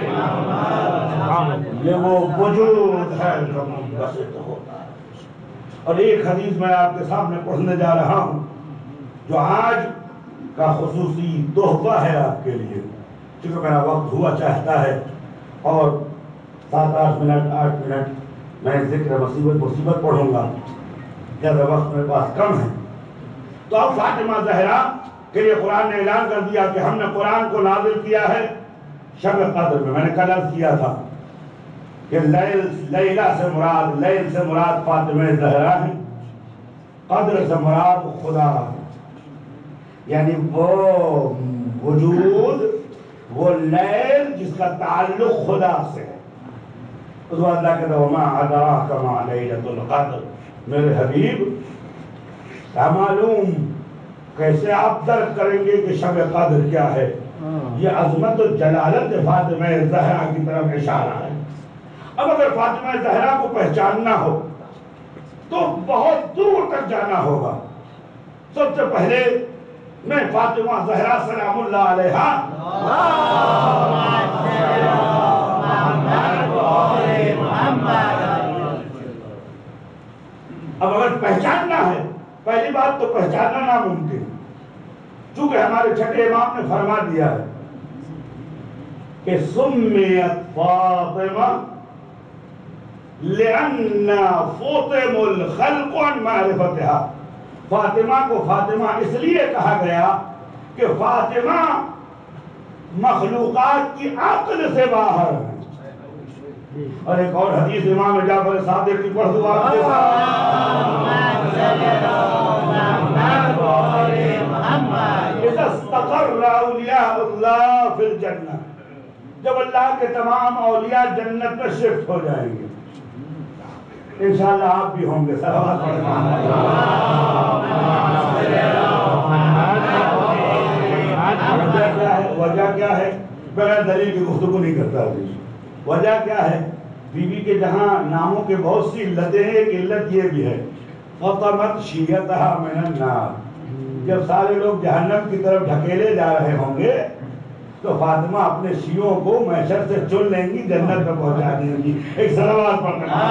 یہ وہ وجود ہے جو منبسط ہوتا ہے۔ اور ایک حدیث میں آپ کے سامنے پڑھنے جا رہا ہوں جو آج کا خصوصی تحفہ ہے آپ کے لیے، چونکہ میرا وقت ہوا چاہتا ہے اور سات آٹھ منٹ آٹھ منٹ میں ذکر مصیبت مصیبت پڑھوں گا، زیادہ وقت میرے پاس کم ہے۔ تو اب فاطمہ زہرا کے لیے قرآن نے اعلان کر دیا کہ ہم نے قرآن کو نازل کیا ہے شب قدر میں۔ میں نے کل عرض کیا تھا کہ لیل لیلہ سے مراد لیل سے مراد فاطمہ زہرا ہے، قدر سے مراد خدا ہے، یعنی وہ وجود، وہ لیل جس کا تعلق خدا سے ہے۔ اس وقت اللہ کہتا ہے وَمَا أَدْرَاكَ مَا لَيْلَةُ الْقَدْرِ، میرے حبیب کیا معلوم، کیسے آپ درک کریں گے کہ شب قدر کیا ہے؟ یہ عظمت و جلالت فاطمہ زہرا کی طرف اشارہ ہے۔ اب اگر فاطمہ زہرا کو پہچاننا ہو تو بہت دور تک جانا ہوگا۔ سب سے پہلے میں فاطمہ زہرا سلام اللہ علیہا اب اگر پہچاننا ہے، پہلی بات تو پہچاننا ناممکن، چونکہ ہمارے چھٹے امام نے فرما دیا ہے کہ سمیت فاطمہ لِأَنَّ فُوطِمُ الْخَلْقُ عَنْ مَعْرِفَتِهَا، فاطمہ کو فاطمہ اس لیے کہا گیا کہ فاطمہ مخلوقات کی عقل سے باہر ہے۔ اور ایک اور حدیث امام جعفر صادق کی پڑھ دو آپ کے اِذَا اسْتَقَرَّ أَوْلِيَاءُ اللَّهِ فِي الْجَنَّةِ، جب اللہ کے تمام اولیاء جنت میں شفٹ ہو جائیں گے، انشاءاللہ آپ بھی ہوں گے۔ صلوات وجہ کیا ہے؟ بغیر دلیل کی گفتگو نہیں کرتا حدیث۔ وجہ کیا ہے؟ بی بی کے جہاں ناموں کے بہت سی علتیں ہیں، ایک علت یہ بھی ہے فَطَمَتْ شِيَّتَهَا مِنَ النَّارِ، جب سارے لوگ جہنم کی طرف ڈھکیلے جا رہے ہوں گے تو فاطمہ اپنے شیعوں کو محشر سے چن لیں گی، جنت میں پہنچا دیں گی۔ ایک صلوات پڑھتے ہیں۔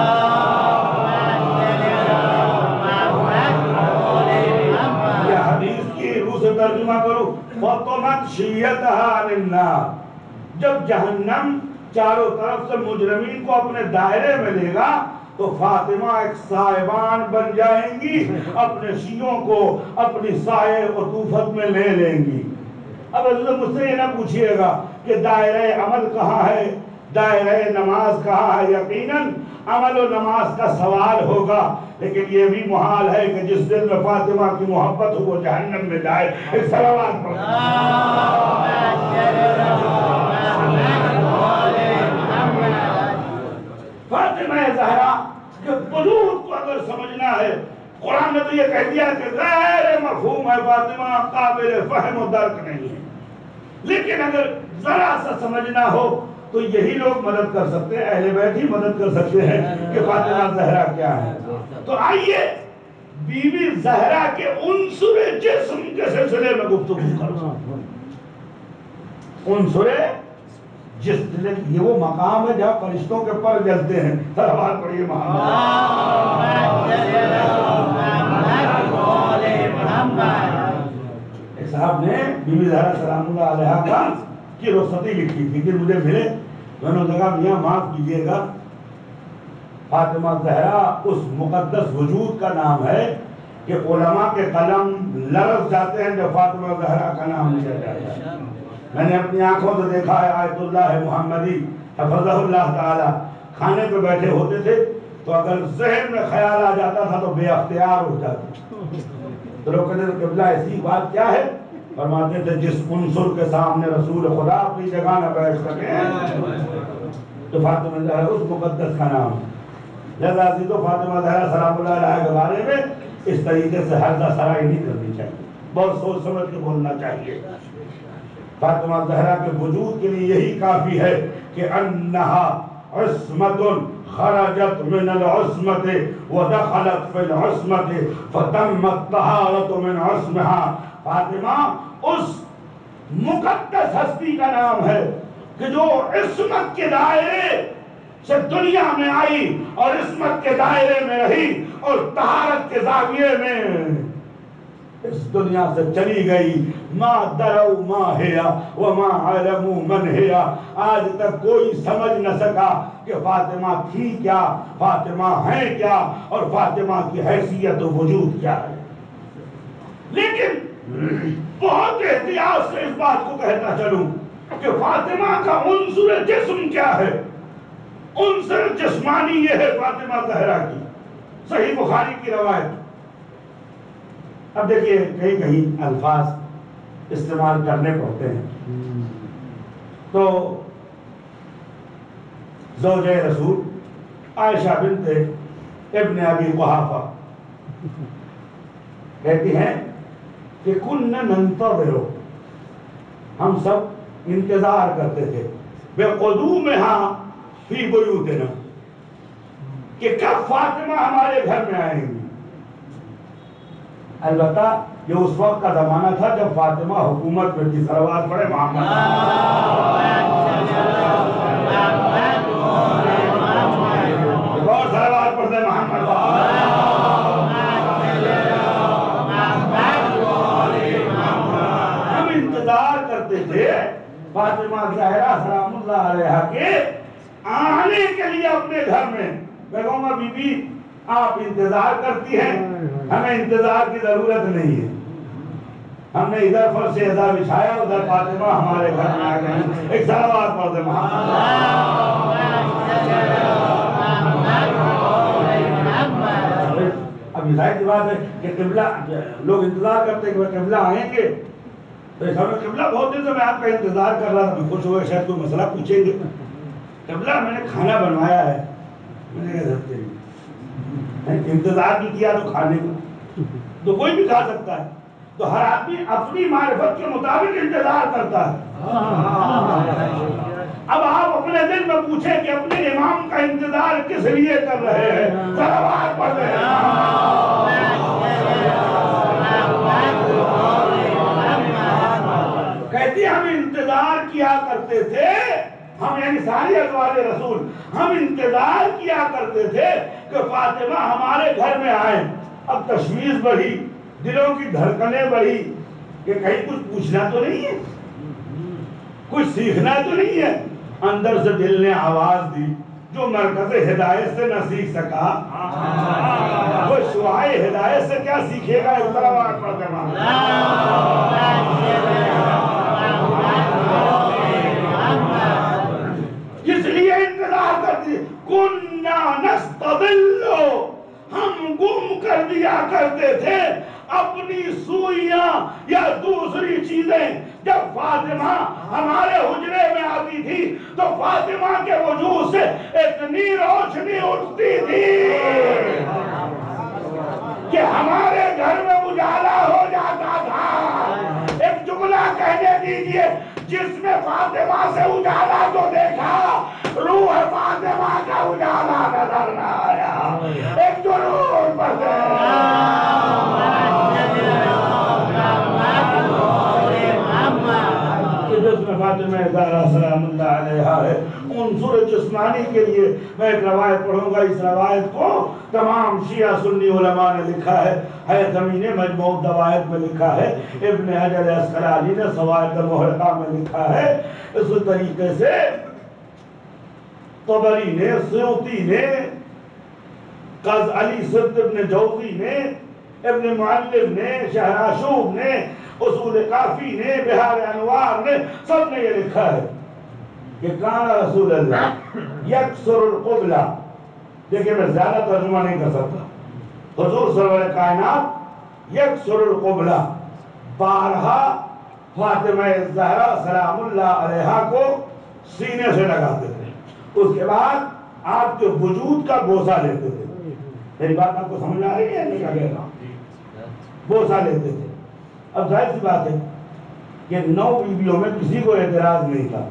یہ حدیث کی روح سے ترجمہ کرو، فَطَمَتْ شِيَّتَهَا عَنِ النَّارِ، جب جہنم چاروں طرف سے مجرمین کو اپنے دائرے میں لے گا تو فاطمہ ایک صاحبان بن جائیں گی، اپنے شیعوں کو اپنی سائے عطوفت میں لے لیں گی۔ اب حضرت مجھ سے یہ نہ پوچھئے گا کہ دائرہ عمل کہاں ہے، دائرہ نماز کہاں ہے، یقیناً عمل و نماز کا سوال ہوگا، لیکن یہ بھی محال ہے کہ جس دل میں فاطمہ کی محبت ہو وہ جہنم میں جائے۔ ایک صلوات پڑھو۔ فاطمہ زہرا کے وجود کو اگر سمجھنا ہے، قرآن نے تو یہ کہہ دیا کہ غیر مفہوم ہے، فاطمہ قابل فہم و درک نہیں ہے، لیکن اگر ذرا سا سمجھنا ہو تو یہی لوگ مدد کر سکتے ہیں، اہل بیت ہی مدد کر سکتے ہیں کہ فاطمہ زہرا کیا ہے۔ تو آئیے بی بی زہرا کے عنصر جسم کے سلسلے میں گفتگو کرو۔ عنصر جس یہ وہ مقام ہے جہاں فرشتوں کے پر جلتے ہیں۔ صلوات پڑھیے محمد۔ ایک صاحب نے بی بی زہرا سلام اللہ علیہا کا کی رخصتی لکھی تھی کہ مجھے ملے، میں نے کہا میاں معاف کیجیے گا، فاطمہ زہرا اس مقدس وجود کا نام ہے کہ علماء کے قلم لرز جاتے ہیں جب فاطمہ زہرا کا نام لیا جاتا ہے۔ میں نے اپنی آنکھوں سے دیکھا ہے آیت اللہ محمدی حفظہ اللہ تعالی کھانے پہ بیٹھے ہوتے تھے تو اگر ذہن میں خیال آ جاتا تھا تو بے اختیار ہو جاتے، تو لوگ کہتے تھے قبلہ ایسی بات کیا ہے؟ فرماتے تھے جس عنصر کے سامنے رسول خدا اپنی جگہ نہ بیٹھ سکے تو فاطمہ زہرا اس مقدس کا نام ہے۔ لہذا تو فاطمہ زہرا سلام اللہ علیہ کے بارے میں اس طریقے سے حرزہ سرائی نہیں کرنی چاہیے، بہت سوچ سمجھ کے بولنا چاہیے۔ فاطمہ زہرا کے وجود کے لیے یہی کافی ہے کہ انہا عصمت خرجت من العصمت ودخلت فی العصمت فتمت طہارت من عصمها، فاطمہ اس مقدس ہستی کا نام ہے کہ جو عصمت کے دائرے سے دنیا میں آئی اور عصمت کے دائرے میں رہی اور طہارت کے زاویے میں اس دنیا سے چلی گئی. ما درو ما ہیا وما علمو من ہیا. آج تک کوئی سمجھ نہ سکا کہ فاطمہ تھی کیا, فاطمہ ہے کیا, اور فاطمہ کی حیثیت و وجود کیا ہے. لیکن بہت احتیاط سے اس بات کو کہتا چلوں کہ فاطمہ کا عنصر جسم کیا ہے. عنصر جسمانی یہ ہے فاطمہ زہرا کی. صحیح بخاری کی روایت. اب دیکھیے کہیں کہیں الفاظ استعمال کرنے پڑتے ہیں. تو زوجہ رسول عائشہ بنت ابن ابی قحافہ کہتی ہیں کہ کننا ننتظر, ہم سب انتظار کرتے تھے بقدومہا فی بیوتنا, کہ کب فاطمہ ہمارے گھر میں آئیں گی. البتہ یہ اس وقت کا زمانہ تھا جب فاطمہ حکومت میں تھی. صلوات پڑھے محمد. اور صلوات پڑھتے محمد. ہم انتظار کرتے تھے فاطمہ زہرا سلام اللہ علیہا کے آنے کے لیے اپنے گھر میں. بیگمہ بی بی آپ انتظار کرتی ہیں, ہمیں انتظار کی ضرورت نہیں ہے. ہم نے ادھر فرش ازا بچھایا, ادھر فاطمہ ہمارے گھر میں آ گئے. ایک صلوات پڑھ دے محمد. اب یہ ظاہر سی بات ہے کہ قبلہ لوگ انتظار کرتے ہیں کہ وہ قبلہ آئیں گے. تو اس ہمیں قبلہ بہت دن سے میں آپ کا انتظار کر رہا تھا, میں خوش ہوئے شاید کوئی مسئلہ پوچھیں گے. قبلہ میں نے کھانا بنوایا ہے. میں نے کہا سکتے ہیں انتظار بھی کیا تو کھانے کو تو کوئی بھی کھا سکتا ہے. تو ہر آدمی اپنی معرفت کے مطابق انتظار کرتا ہے. اب آپ اپنے دل میں پوچھیں کہ اپنے امام کا انتظار کس لیے کر رہے ہیں. صلوات پڑھ رہے ہیں. کہتی ہم انتظار کیا کرتے تھے, ہم یعنی ساری ازواج رسول ہم انتظار کیا کرتے تھے کہ فاطمہ ہمارے گھر میں آئیں. اب تشویش بڑھی, دلوں کی دھڑکنیں بڑھی کہ کہیں کچھ پوچھنا تو نہیں ہے, کچھ سیکھنا تو نہیں ہے. اندر سے دل نے آواز دی جو مرکز ہدایت سے نہ سیکھ سکا وہ شعاع ہدایت سے کیا سیکھے گا. صلوات پڑھتے ہیں. اس لیے انتظار کرتی کننا نستظل, ہم گم کر دیا کرتے تھے اپنی سوئیاں یا دوسری چیزیں. جب فاطمہ ہمارے حجرے میں آتی تھی تو فاطمہ کے وجود سے اتنی روشنی اٹھتی تھی کہ ہمارے گھر میں اجالا ہو جاتا تھا. ایک جملہ کہنے دیجئے, جس میں فاطمہ سے اجالا تو دیکھا, روح فاطمہ کا اجالا نظر نہ آیا. ایک درود پڑھتے جس میں فاطمہ زہرا سلام اللہ علیہا ہے. عنصر جسمانی کے لیے میں ایک روایت پڑھوں گا. اس روایت کو تمام شیعہ سنی علماء نے لکھا ہے. حیثمی نے مجموع الدوائد میں لکھا ہے, ابن حجر اسقلانی نے فوائد المحرقہ میں لکھا ہے. اس طریقے سے طبری نے, سیوطی نے, قاضی علی صدر ابن جوزی نے, ابن معلم نے, شہراشوب نے, اصول کافی نے, بہار انوار نے, سب نے یہ لکھا ہے کہ کان رسول اللہ یکسر القبلہ. دیکھیں میں زیادہ ترجمہ نہیں کر سکتا. حضور سرور کائنات یکسر القبلہ بارہا فاطمہ زہرا سلام اللہ علیہا کو سینے سے لگاتے تھے. اس کے بعد آپ کے وجود کا بوسہ لیتے تھے. میری بات آپ کو سمجھ آ رہی ہے؟ نہیں لگے گا. بوسہ لیتے تھے. اب ظاہر سی بات ہے کہ نو بیویوں میں کسی کو اعتراض نہیں تھا,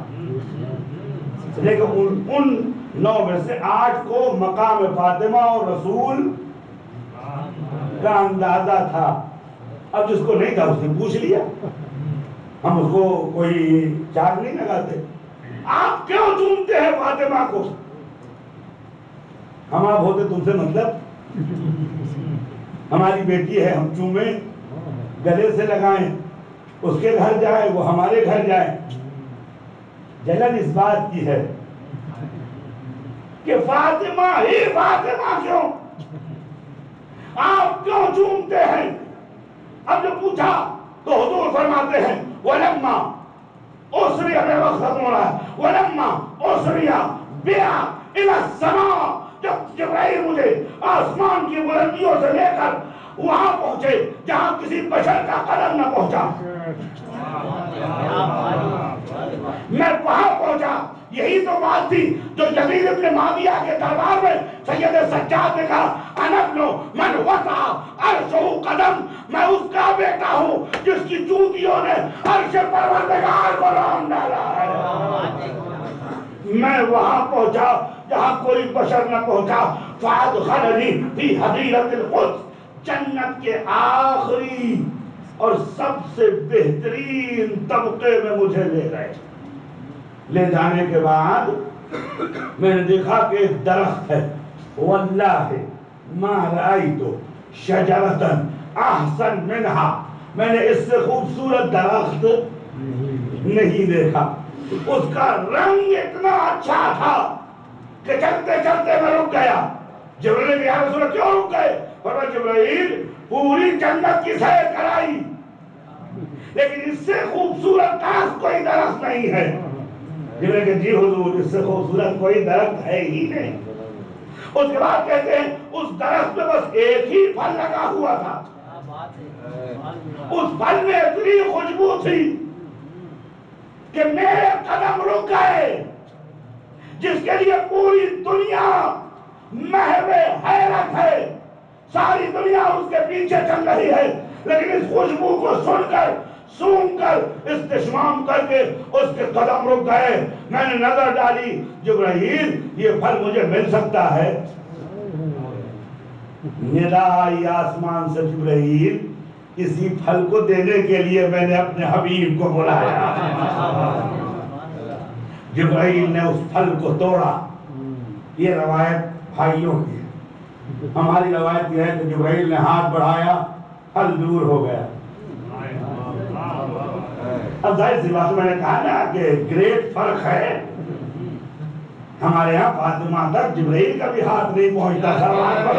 لیکن ان, ان نو میں سے آٹھ کو مقام فاطمہ اور رسول کا اندازہ تھا. اب جس کو نہیں تھا اس نے پوچھ لیا, ہم اس کو کوئی چاک نہیں لگاتے. آپ کیوں چومتے ہیں فاطمہ کو؟ ہم آپ ہوتے تم سے مطلب ہماری بیٹی ہے، ہم چومیں، گلے سے لگائیں، اس کے گھر جائے، وہ ہمارے گھر جائے. جلن اس بات کی ہے کہ فاطمہ ہی فاطمہ کیوں، آپ کیوں چومتے ہیں؟ اب جو پوچھا تو حضور فرماتے ہیں وَلَمَّا اُسْرِيَ میں وقت ختم ہو رہا ہے، وَلَمَّا اُسْرِيَ بِهَا إِلَى السَّمَاءِ، جب جبرائیل مجھے آسمان کی بلندیوں سے لے کر وہاں پہنچے جہاں کسی بشر کا قدم نہ پہنچا، میں وہاں پہنچا. یہی تو بات تھی جو یزید ابن معاویہ کے دربار میں سید سجاد نے کہا انا ابن من وسع عرشہ قدم، میں اس کا بیٹا ہوں جس کی چونٹیوں نے عرش پروردگار کو رام ڈالا ہے. میں وہاں پہنچا جہاں کوئی بشر نہ پہنچا. فادخلنی فی حدیرۃ القدس، جنت کے آخری اور سب سے بہترین طبقے میں مجھے لے گئے. لے جانے کے بعد میں نے دیکھا کہ ایک درخت ہے، واللہ ما رأیت شجرۃ احسن منہا، میں نے اس سے خوبصورت درخت نہیں دیکھا. اس کا رنگ اتنا اچھا تھا کہ چلتے چلتے میں رک گیا. جبرائیل نے یا رسول اللہ کیوں رک گئے؟ فرمایا جبرائیل پوری جنت کی سیر کرائی لیکن اس سے خوبصورت درخت کوئی درخت نہیں ہے. جبرائیل کہ جی حضور اس سے خوبصورت کوئی درخت ہے ہی نہیں. اس کے بعد کہتے ہیں اس درخت میں بس ایک ہی پھل لگا ہوا تھا، اس پھل میں اتنی خوشبو تھی کہ میرے قدم رک گئے. جس کے لیے پوری دنیا محو حیرت ہے، ساری دنیا اس کے پیچھے چل رہی ہے، لیکن اس خوشبو کو سن کر سونگ کر استشمام کر کے اس کے قدم رک گئے. میں نے نظر ڈالی، جبرائیل یہ پھل مجھے مل سکتا ہے؟ ندا آئی آسمان سے جبرائیل اسی پھل کو دینے کے لیے میں نے اپنے حبیب کو بلایا. جبرائیل نے اس پھل کو توڑا. یہ روایت بھائیوں کی ہے. ہماری روایت یہ ہے کہ جبرائیل نے ہاتھ بڑھایا، پھل دور ہو گیا. اب ظاہر سی بات میں نے کہا نا کہ گریٹ فرق ہے. ہمارے یہاں فاطمہ تک جبرائیل کا بھی ہاتھ نہیں پہنچتا تھا.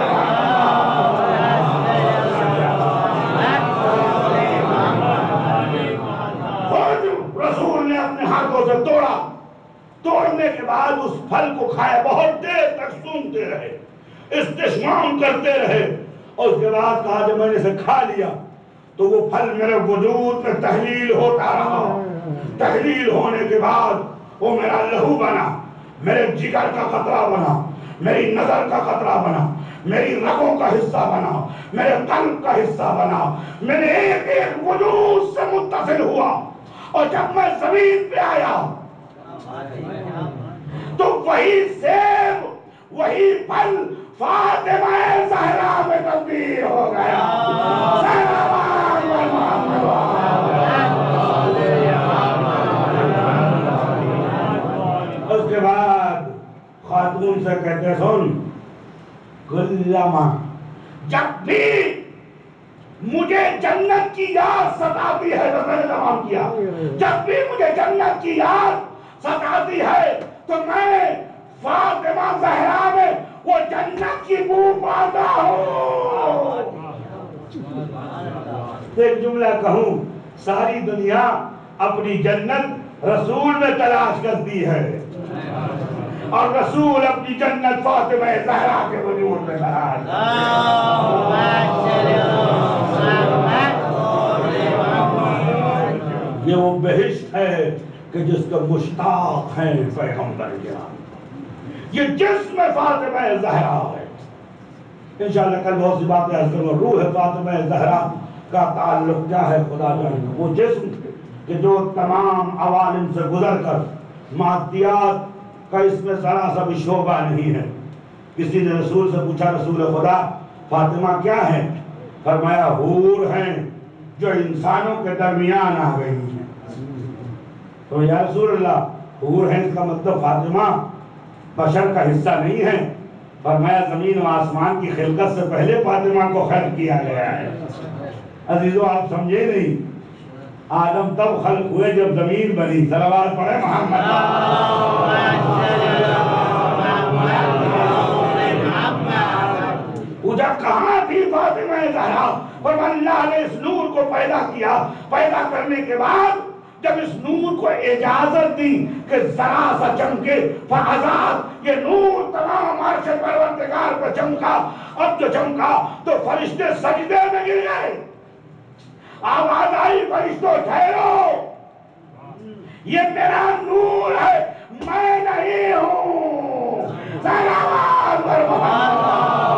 رسول نے اپنے ہاتھوں سے توڑا. توڑنے کے بعد اس پھل کو کھایا، بہت دیر تک سونگتے رہے، استشمام کرتے رہے، اور اس کے بعد کہا جب میں نے اسے کھا لیا تو وہ پھل میرے وجود میں تحلیل ہوتا رہا. تحلیل ہونے کے بعد وہ میرا لہو بنا، میرے جگر کا قطرہ بنا، میری نظر کا قطرہ بنا، میری رگوں کا حصہ بنا، میرے قلب کا حصہ بنا، میرے ایک ایک وجود سے متصل ہوا. اور جب میں زمین پہ آیا تو وہی سیب، وہی پھل فاطمہ زہرا میں تبدیل ہو گیا. اس کے بعد خاتون سے کہتے سن، کلما، جب بھی مجھے جنت کی یاد ستاتی ہے، میں نے تمام کیا، جب بھی مجھے جنت کی یاد ستاتی ہے تو میں فاطمہ زہرا میں وہ جنت کی بو پاتا ہوں. ایک جملہ کہوں، ساری دنیا اپنی جنت رسول میں تلاش کرتی ہے اور رسول اپنی جنت فاطمہ زہرا کے وجود میں تلاش یہ وہ بہشت ہے کہ جس کا مشتاق ہیں پیغمبر گرامی. یہ جسم فاطمہ زہرا ہے. انشاءاللہ کل بہت سی باتیں عرض کروں. روح فاطمہ زہرا کا تعلق کیا ہے خدا جانے. وہ جسم کہ جو تمام عوالم سے گزر کر مادیات کا اس میں ذرا سا بھی شعبہ نہیں ہے. کسی نے رسول سے پوچھا رسول خدا فاطمہ کیا ہے؟ فرمایا حور ہیں جو انسانوں کے درمیان آ گئی ہیں. تو یا رسول اللہ حور ہیں اس کا مطلب فاطمہ بشر کا حصہ نہیں ہے؟ فرمایا زمین و آسمان کی خلقت سے پہلے فاطمہ کو خلق کیا گیا ہے۔ عزیزو آپ سمجھے نہیں، آدم تب خلق ہوئے جب زمین بنی۔ صلوات پڑھے محمد۔ وہ جب کہاں تھی فاطمہ زہرا، اور اللہ نے اس نور کو پیدا کیا، پیدا کرنے کے بعد جب اس نور کو اجازت دی کہ ذرا سا چمکے فعزات، یہ نور تمام عرش پروردگار پر چمکا۔ اب جو چمکا تو فرشتے سجدے میں گر گئے، آواز آئی فرشتوں ٹھہرو، یہ میرا نور ہے، میں نہیں ہوں۔ صلوات پر محمد۔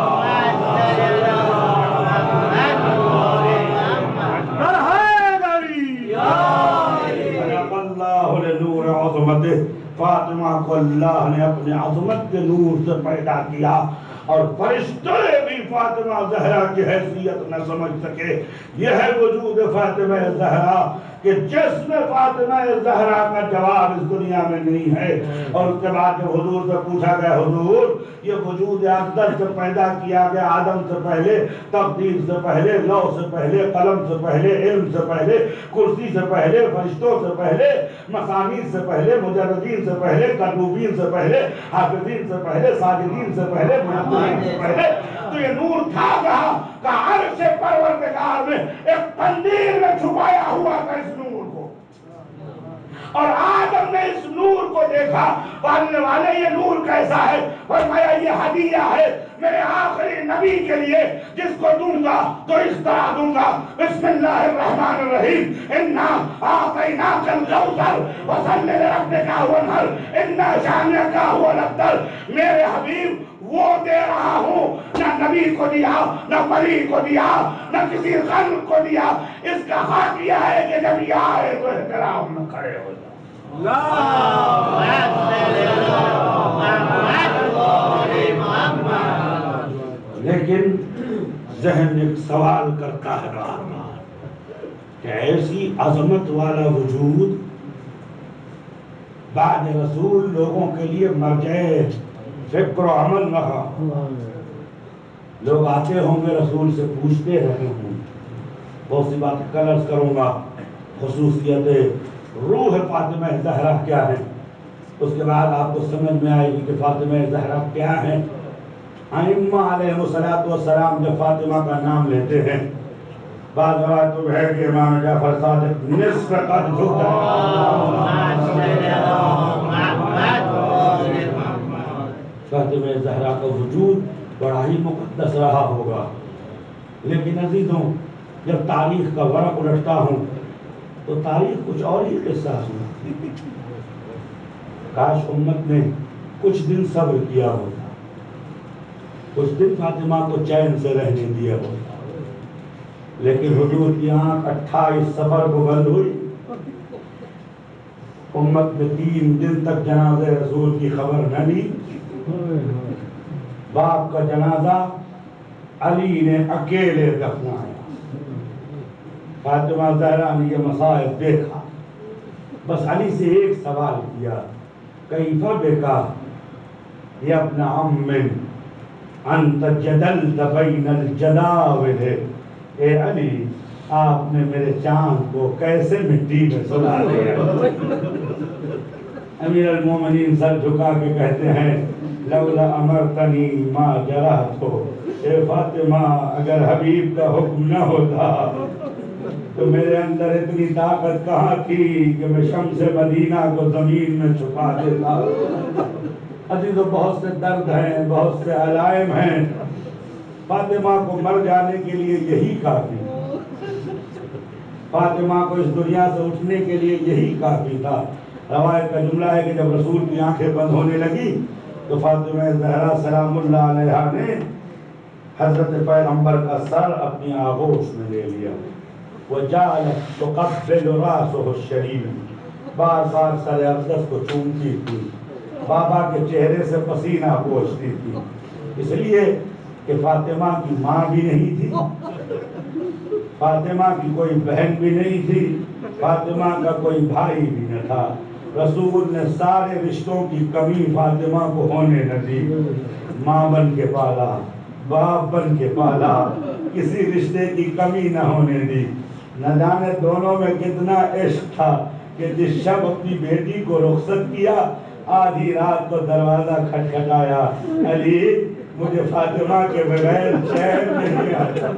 فاطمہ کو اللہ نے اپنے عظمت کے نور سے پیدا کیا، اور فرشتے بھی فاطمہ زہرا کی حیثیت نہ سمجھ سکے۔ یہ ہے وجود فاطمہ زہرا کہ جس میں فاطمہ زہرا کا جواب اس دنیا میں نہیں ہے۔ اور اس کے بعد جب حضور سے پوچھا گیا، حضور یہ وجود اقدس سے پیدا کیا گیا، آدم سے پہلے، تقدیر سے پہلے، لوح سے پہلے، قلم سے پہلے، علم سے پہلے، کرسی سے پہلے، فرشتوں سے پہلے، مسامیر سے پہلے، مجردین سے پہلے، کروبین سے پہلے، حافظین سے پہلے، ساجدین سے پہلے، منظرین سے پہلے، تو یہ نور تھا کہاں؟ کہ عرش پروردگار میں ایک تندیر میں چھپایا ہوا تھا اس نور کو، اور آدم نے اس نور کو دیکھا۔ پالنے والے یہ نور کیسا ہے؟ فرمایا یہ ہدیہ ہے میرے آخری نبی کے لیے، جس کو دوں گا تو اس طرح دوں گا، بسم اللہ الرحمن الرحیم، انا اعطیناک الکوثر فصل لربک وانحر ان شانئک هو الابتر۔ میرے حبیب وہ دے رہا ہوں، نہ نبی کو دیا، نہ ولی کو دیا، نہ کسی خلق کو دیا۔ اس کا حق یہ ہے کہ جب یہ آئے تو احترام میں کھڑے ہو جائے۔ لیکن ذہن ایک سوال کرتا ہے بار بار کہ ایسی عظمت والا وجود بعد رسول لوگوں کے لیے مرجع فکر و عمل رہا۔ لوگ آتے ہوں گے رسول سے پوچھتے رہے ہوں، بہت سی بات کل عرض کروں گا، خصوصیت روح فاطمہ زہرا کیا ہے، اس کے بعد آپ کو سمجھ میں آئے گی کہ فاطمہ زہرا کیا ہے۔ ائمہ علیہ السلام جب فاطمہ کا نام لیتے ہیں، بعض روایت تو ہے کہ امام جعفر صادق نصف قد جھکتا ہے۔ فاطمہ زہرا کا وجود بڑا ہی مقدس رہا ہوگا، لیکن عزیزوں جب تاریخ کا ورق الٹتا ہوں تو تاریخ کچھ اور ہی قصہ سناتی۔ کاش امت نے کچھ دن صبر کیا ہوتا، کچھ دن فاطمہ کو چین سے رہنے دیا ہوتا، لیکن حضور کی آنکھ اٹھائیس صفر کو بند ہوئی، امت نے تین دن تک جنازہ رسول کی خبر نہ لی۔ باپ کا جنازہ علی نے اکیلے دفنایا۔ فاطمہ زہرا نے یہ مصائب دیکھا، بس علی سے ایک سوال کیا، کیف بکا یا ابن عم انت جدلت بین الجداول، اے علی آپ نے میرے چاند کو کیسے مٹی میں سلا دیا۔ امیر المومنین سر جھکا کے کہتے ہیں، لولا امرتنی ما جرحت ہو، اے فاطمہ اگر حبیب کا حکم نہ ہوتا تو میرے اندر اتنی طاقت کہاں تھی کہ میں شمس مدینہ کو زمین میں چھپا دیتا۔ عزیزو بہت سے درد ہیں، بہت سے علائم ہیں، فاطمہ کو مر جانے کے لیے یہی کافی، فاطمہ کو اس دنیا سے اٹھنے کے لیے یہی کافی تھا۔ روایت کا جملہ ہے کہ جب رسول کی آنکھیں بند ہونے لگی تو فاطمہ زہرا سلام اللہ علیہا نے حضرت پیغمبر کا سر اپنی آغوش میں لے لیا، وَجَعَلَتْ تُقَبِّلُ رَأْسَهُ الشَّرِيفَ، بار بار سر اقدس کو چومتی تھی، بابا کے چہرے سے پسینہ پوچھتی تھی، اس لیے کہ فاطمہ کی ماں بھی نہیں تھی، فاطمہ کی کوئی بہن بھی نہیں تھی، فاطمہ کا کوئی بھائی بھی نہ تھا، رسول نے سارے رشتوں کی کمی فاطمہ کو ہونے نہ دی، ماں بن کے پالا، باپ بن کے پالا، کسی رشتے کی کمی نہ ہونے دی۔ نہ جانے دونوں میں کتنا عشق تھا کہ جس شب اپنی بیٹی کو رخصت کیا، آدھی رات کو دروازہ کھٹکھٹایا، علی مجھے فاطمہ کے بغیر چین نہیں آتا۔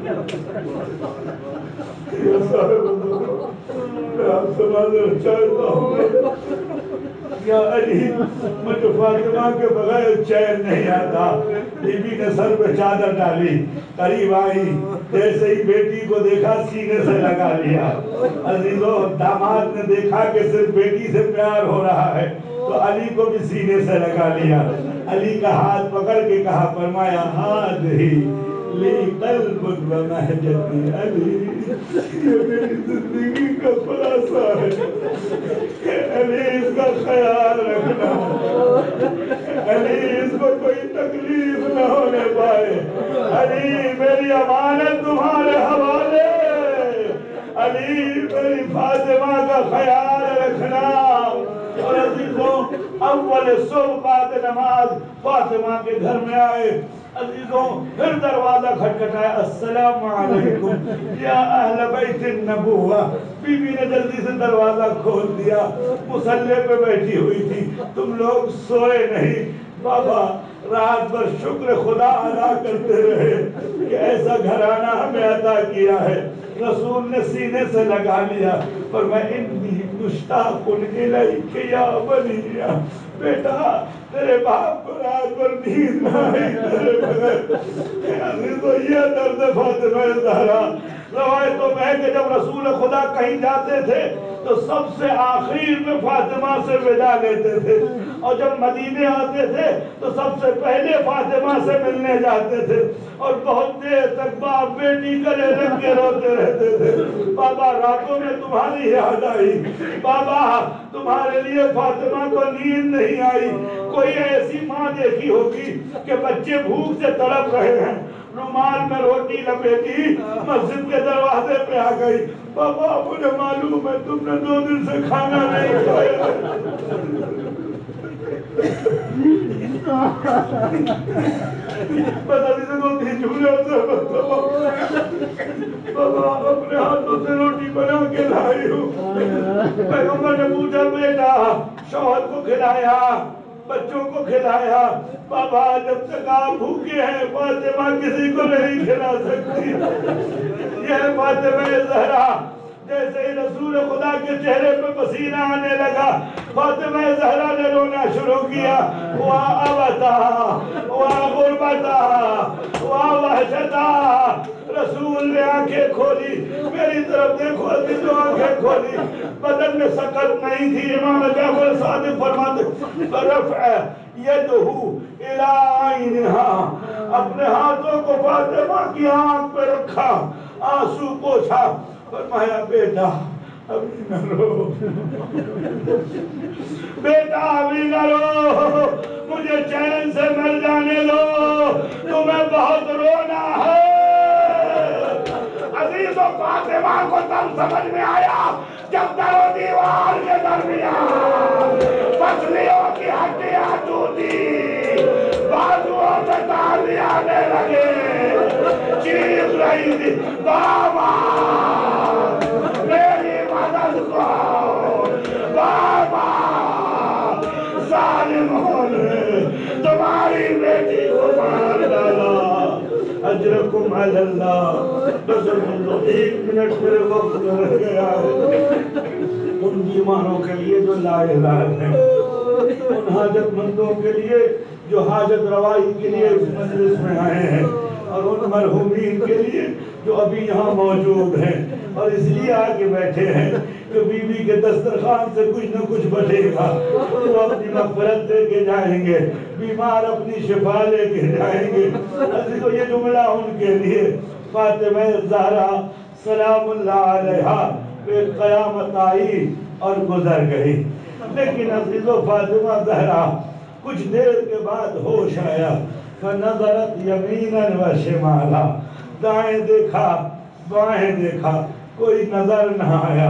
یا علی مجھے فاطمہ کے بغیر چین نہیں آتا۔ بی بی نے سر پہ چادر ڈالی، قریب آئی، جیسے ہی بیٹی کو دیکھا سینے سے لگا لیا۔ عزیزو داماد نے دیکھا کہ صرف بیٹی سے پیار ہو رہا ہے تو علی کو بھی سینے سے لگا لیا۔ علی کا ہاتھ پکڑ کے کہا، فرمایا ہاتھ ہی لی قلب و مہجتی، علی یہ میری زندگی کا خلاصہ ہے کہ علی اس کا خیال رکھنا، علی اس کو کوئی تکلیف نہ ہونے پائے، علی میری امانت تمہارے حوالے، علی میری فاطمہ کا خیال رکھنا۔ اور عزیزوں اول صبح بعد نماز فاطمہ کے گھر میں آئے، عزیزوں پھر دروازہ کھٹکھٹایا، السلام علیکم یا اہل بیت النبوہ۔ بی بی نے جلدی سے دروازہ کھول دیا، مصلی پہ بیٹھی ہوئی تھی، تم لوگ سوئے نہیں؟ بابا رات بھر شکر خدا ادا کرتے رہے کہ ایسا گھرانہ ہمیں عطا کیا ہے۔ رسول نے سینے سے لگا لیا، پر میں انی مشتاق الیک یا بنی، بیٹا تیرے باپ کو رات بھر نیند نہ آئی تیرے بغیر۔ عزیزو یہ درد فاطمہ زہرا۔ روایتوں میں ہے کہ جب رسول خدا کہیں جاتے تھے تو سب سے آخر میں فاطمہ سے ودا لیتے تھے، اور جب مدینے آتے تھے تو سب سے پہلے فاطمہ سے ملنے جاتے تھے، اور بہت دیر تک باپ بیٹی گلے لگ کے روتے رہتے تھے۔ بابا راتوں میں تمہاری یاد آئی، بابا تمہارے لیے فاطمہ کو نیند نہیں آئی۔ کوئی ایسی ماں دیکھی ہوگی کہ بچے بھوک سے تڑپ رہے ہیں، رومال میں روٹی لپیٹی مسجد کے دروازے پہ آ گئی، بابا مجھے معلوم ہے تم نے دو دن سے کھانا نہیں کھایا۔ بس ابھی سے دو تین جھولے ہوتے بابا اپنے ہاتھوں سے روٹی بنا کے لائی ہوں۔ پیغمبر نے پوچھا، بیٹا شوہر کو کھلایا، بچوں کو کھلایا؟ بابا جب تک آپ بھوکے ہیں فاطمہ کسی کو نہیں کھلا سکتی۔ یہ فاطمہ زہرا جیسے ہی رسول خدا کے چہرے پہ پسینہ آنے لگا، فاطمہ زہرا نے رونا شروع کیا، واہ ابتا واہ غربتا واہ وحشتا۔ رسول نے آنکھیں کھولی، میری طرف دیکھو، عزیزوں آنکھیں کھولی، بدن میں سکت نہیں تھی۔ امام جعفر صادق فرماتے، فرفع یدہ الی عینہا، اپنے ہاتھوں کو فاطمہ کی آنکھ پہ رکھا، آنسو پوچھا، فرمایا بیٹا ابھی نہ رو، بیٹا ابھی نہ رو، مجھے چین سے مر جانے دو، تمہیں بہت رونا ہے۔ عزیزو فاطمہ کو تب سمجھ میں آیا جب در و دیوار کے درمیان پسلیوں کی ہڈیاں ٹوٹی، بازوؤں سے تانے آنے لگے، چیخ رہی تھی، بابا میری مدد کو، بابا ظالموں نے تمہاری بیٹی کو مار ڈالا، اجرکم علی اللہ۔ بس ایک منٹ میرے وقت میں رہ گیا ہے۔ ان بیماروں کے لیے جو لا علاج ہیں، ان حاجت مندوں کے لیے جو حاجت روائی کے لیے اس مجلس میں آئے ہیں، اور ان مرحومین کے لیے جو ابھی یہاں موجود ہیں اور اس لیے آگے بیٹھے ہیں کہ بی بی کے دسترخوان سے کچھ نہ کچھ بچے گا، وہ اپنی مغفرت دے کے جائیں گے، بیمار اپنی شفا لے کے جائیں گے۔ عزیزو یہ جملہ ان کے لیے، فاطمہ زہرا سلام اللہ علیہا پہ قیامت آئی اور گزر گئی، لیکن عزیزو فاطمہ زہرا کچھ دیر کے بعد ہوش آیا، فنظرت یمینا و شمالا، دائیں دیکھا بائیں دیکھا، کوئی نظر نہ آیا۔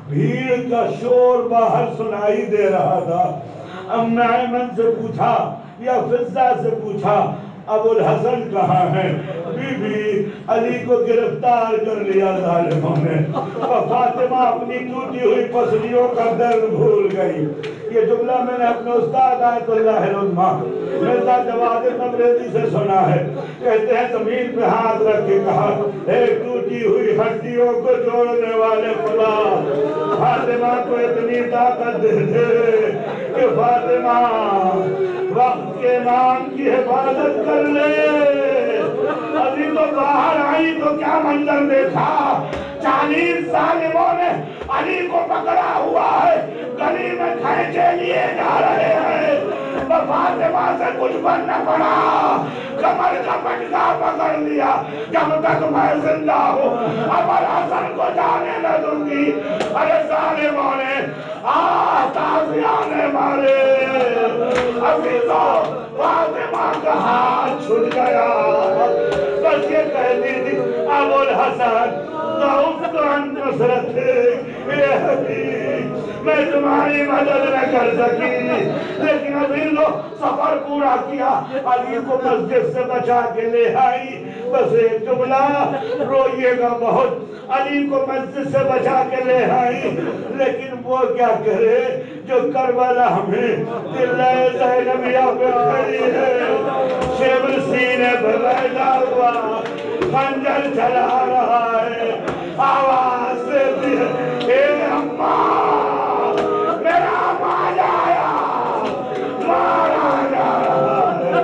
بھیڑ کا شور باہر سنائی دے رہا تھا. ام ایمن سے پوچھا یا فضہ سے پوچھا ابو الحسن کہاں ہے؟ بی بی علی کو گرفتار کر لیا ظالموں نے. فاطمہ اپنی ٹوٹی ہوئی پسلیوں کا درد بھول گئی. یہ جملہ میں نے اپنے استاد آیت اللہ العظمیٰ مرزا جواد تبریزی سے سنا ہے. کہتے ہیں زمین پہ ہاتھ رکھ کے کہا ایک ٹوٹی ہوئی ہڈیوں کو جوڑنے والے خدا فاطمہ کو اتنی طاقت دے دے کہ فاطمہ وقت کے نام کی حفاظت کر لے. ابھی تو باہر آئی تو کیا منظر دیکھا. چالیس ظالموں نے علی کو پکڑا ہوا ہے, گلی میں کھینچے لیے جا رہے ہیں. فاطمہ سے کچھ بن نہ پڑا, کمر کا پٹکا پکڑ لیا. جب تک میں زندہ ہوں ابو الحسن کو جانے نہ دوں گی. ارے ظالموں نے آہ تازیانے مارے. عزیزوں فاطمہ کا ہاتھ چھوٹ گیا. بس یہ کہتی تھی ابو الحسن ضعفت عن نصرتک اے حبیب, میں تمہاری مدد نہ کر سکی. لیکن عزیزوں سفر پورا کیا, علی کو مسجد سے بچا کے لے آئی. بس ایک جملہ روئیے گا بہت. علی کو مسجد سے بچا کے لے آئی, لیکن وہ کیا کرے جو کربلا ہمیں دلائے زینبیہ پہ کھڑی ہے. شیبر سینے پہ بیٹھا ہوا خنجر چلا رہا ہے, آواز دیتی ہے اے اماں میرا مال آیا, مارا جا رہا ہے.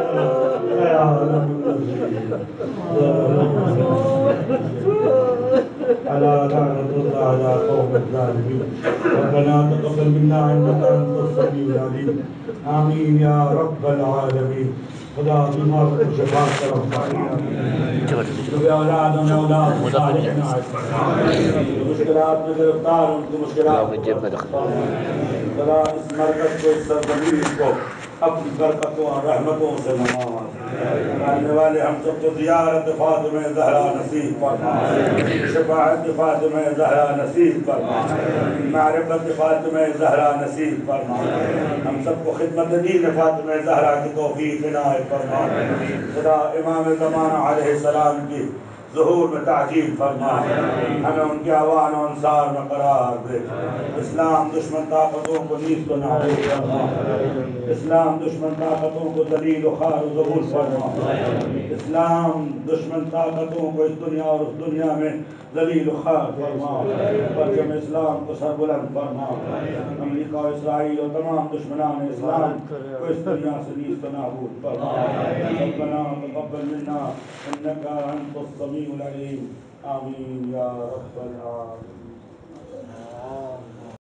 الا لعنت اللہ علی قوم الظالمین. ربنا تقبل منا انک انت السمیع العلیم. آمین یا رب العالمین. خدا بیمار کو شفا کرم. جو اولاد میں اولاد صالحین مشکلات میں گرفتار ان کو مشکلات خدا اس مرکز کو اس سرزمین کو اپنی برکتوں اور رحمتوں سے نواز. آنے والے ہم سب کو زیارت فاطمہ زہرا نصیب فرما, شفاعت فاطمہ زہرا نصیب فرما, معرفت فاطمہ زہرا نصیب فرما. ہم سب کو خدمت دین فاطمہ زہرا کی توفیق عنایت فرما. خدا امام زمانہ علیہ السلام کی ظہور میں تعجیل فرما, ہمیں ان کے اعوان و انصار میں قرار دے. اسلام دشمن طاقتوں کو نیست و نابود فرما. اسلام دشمن طاقتوں کو ذلیل و خوار و ذبول فرما. اسلام دشمن طاقتوں کو اس دنیا اور اس دنیا میں ذلیل و خوار فرما. پرچم اسلام کو سربلند فرما. امریکہ و اسرائیل و تمام دشمنان اسلام کو اس دنیا سے نیست و نابود فرما. ربنا تقبل منا انک انت السمیع العلیم. آمین یا رب العالمین.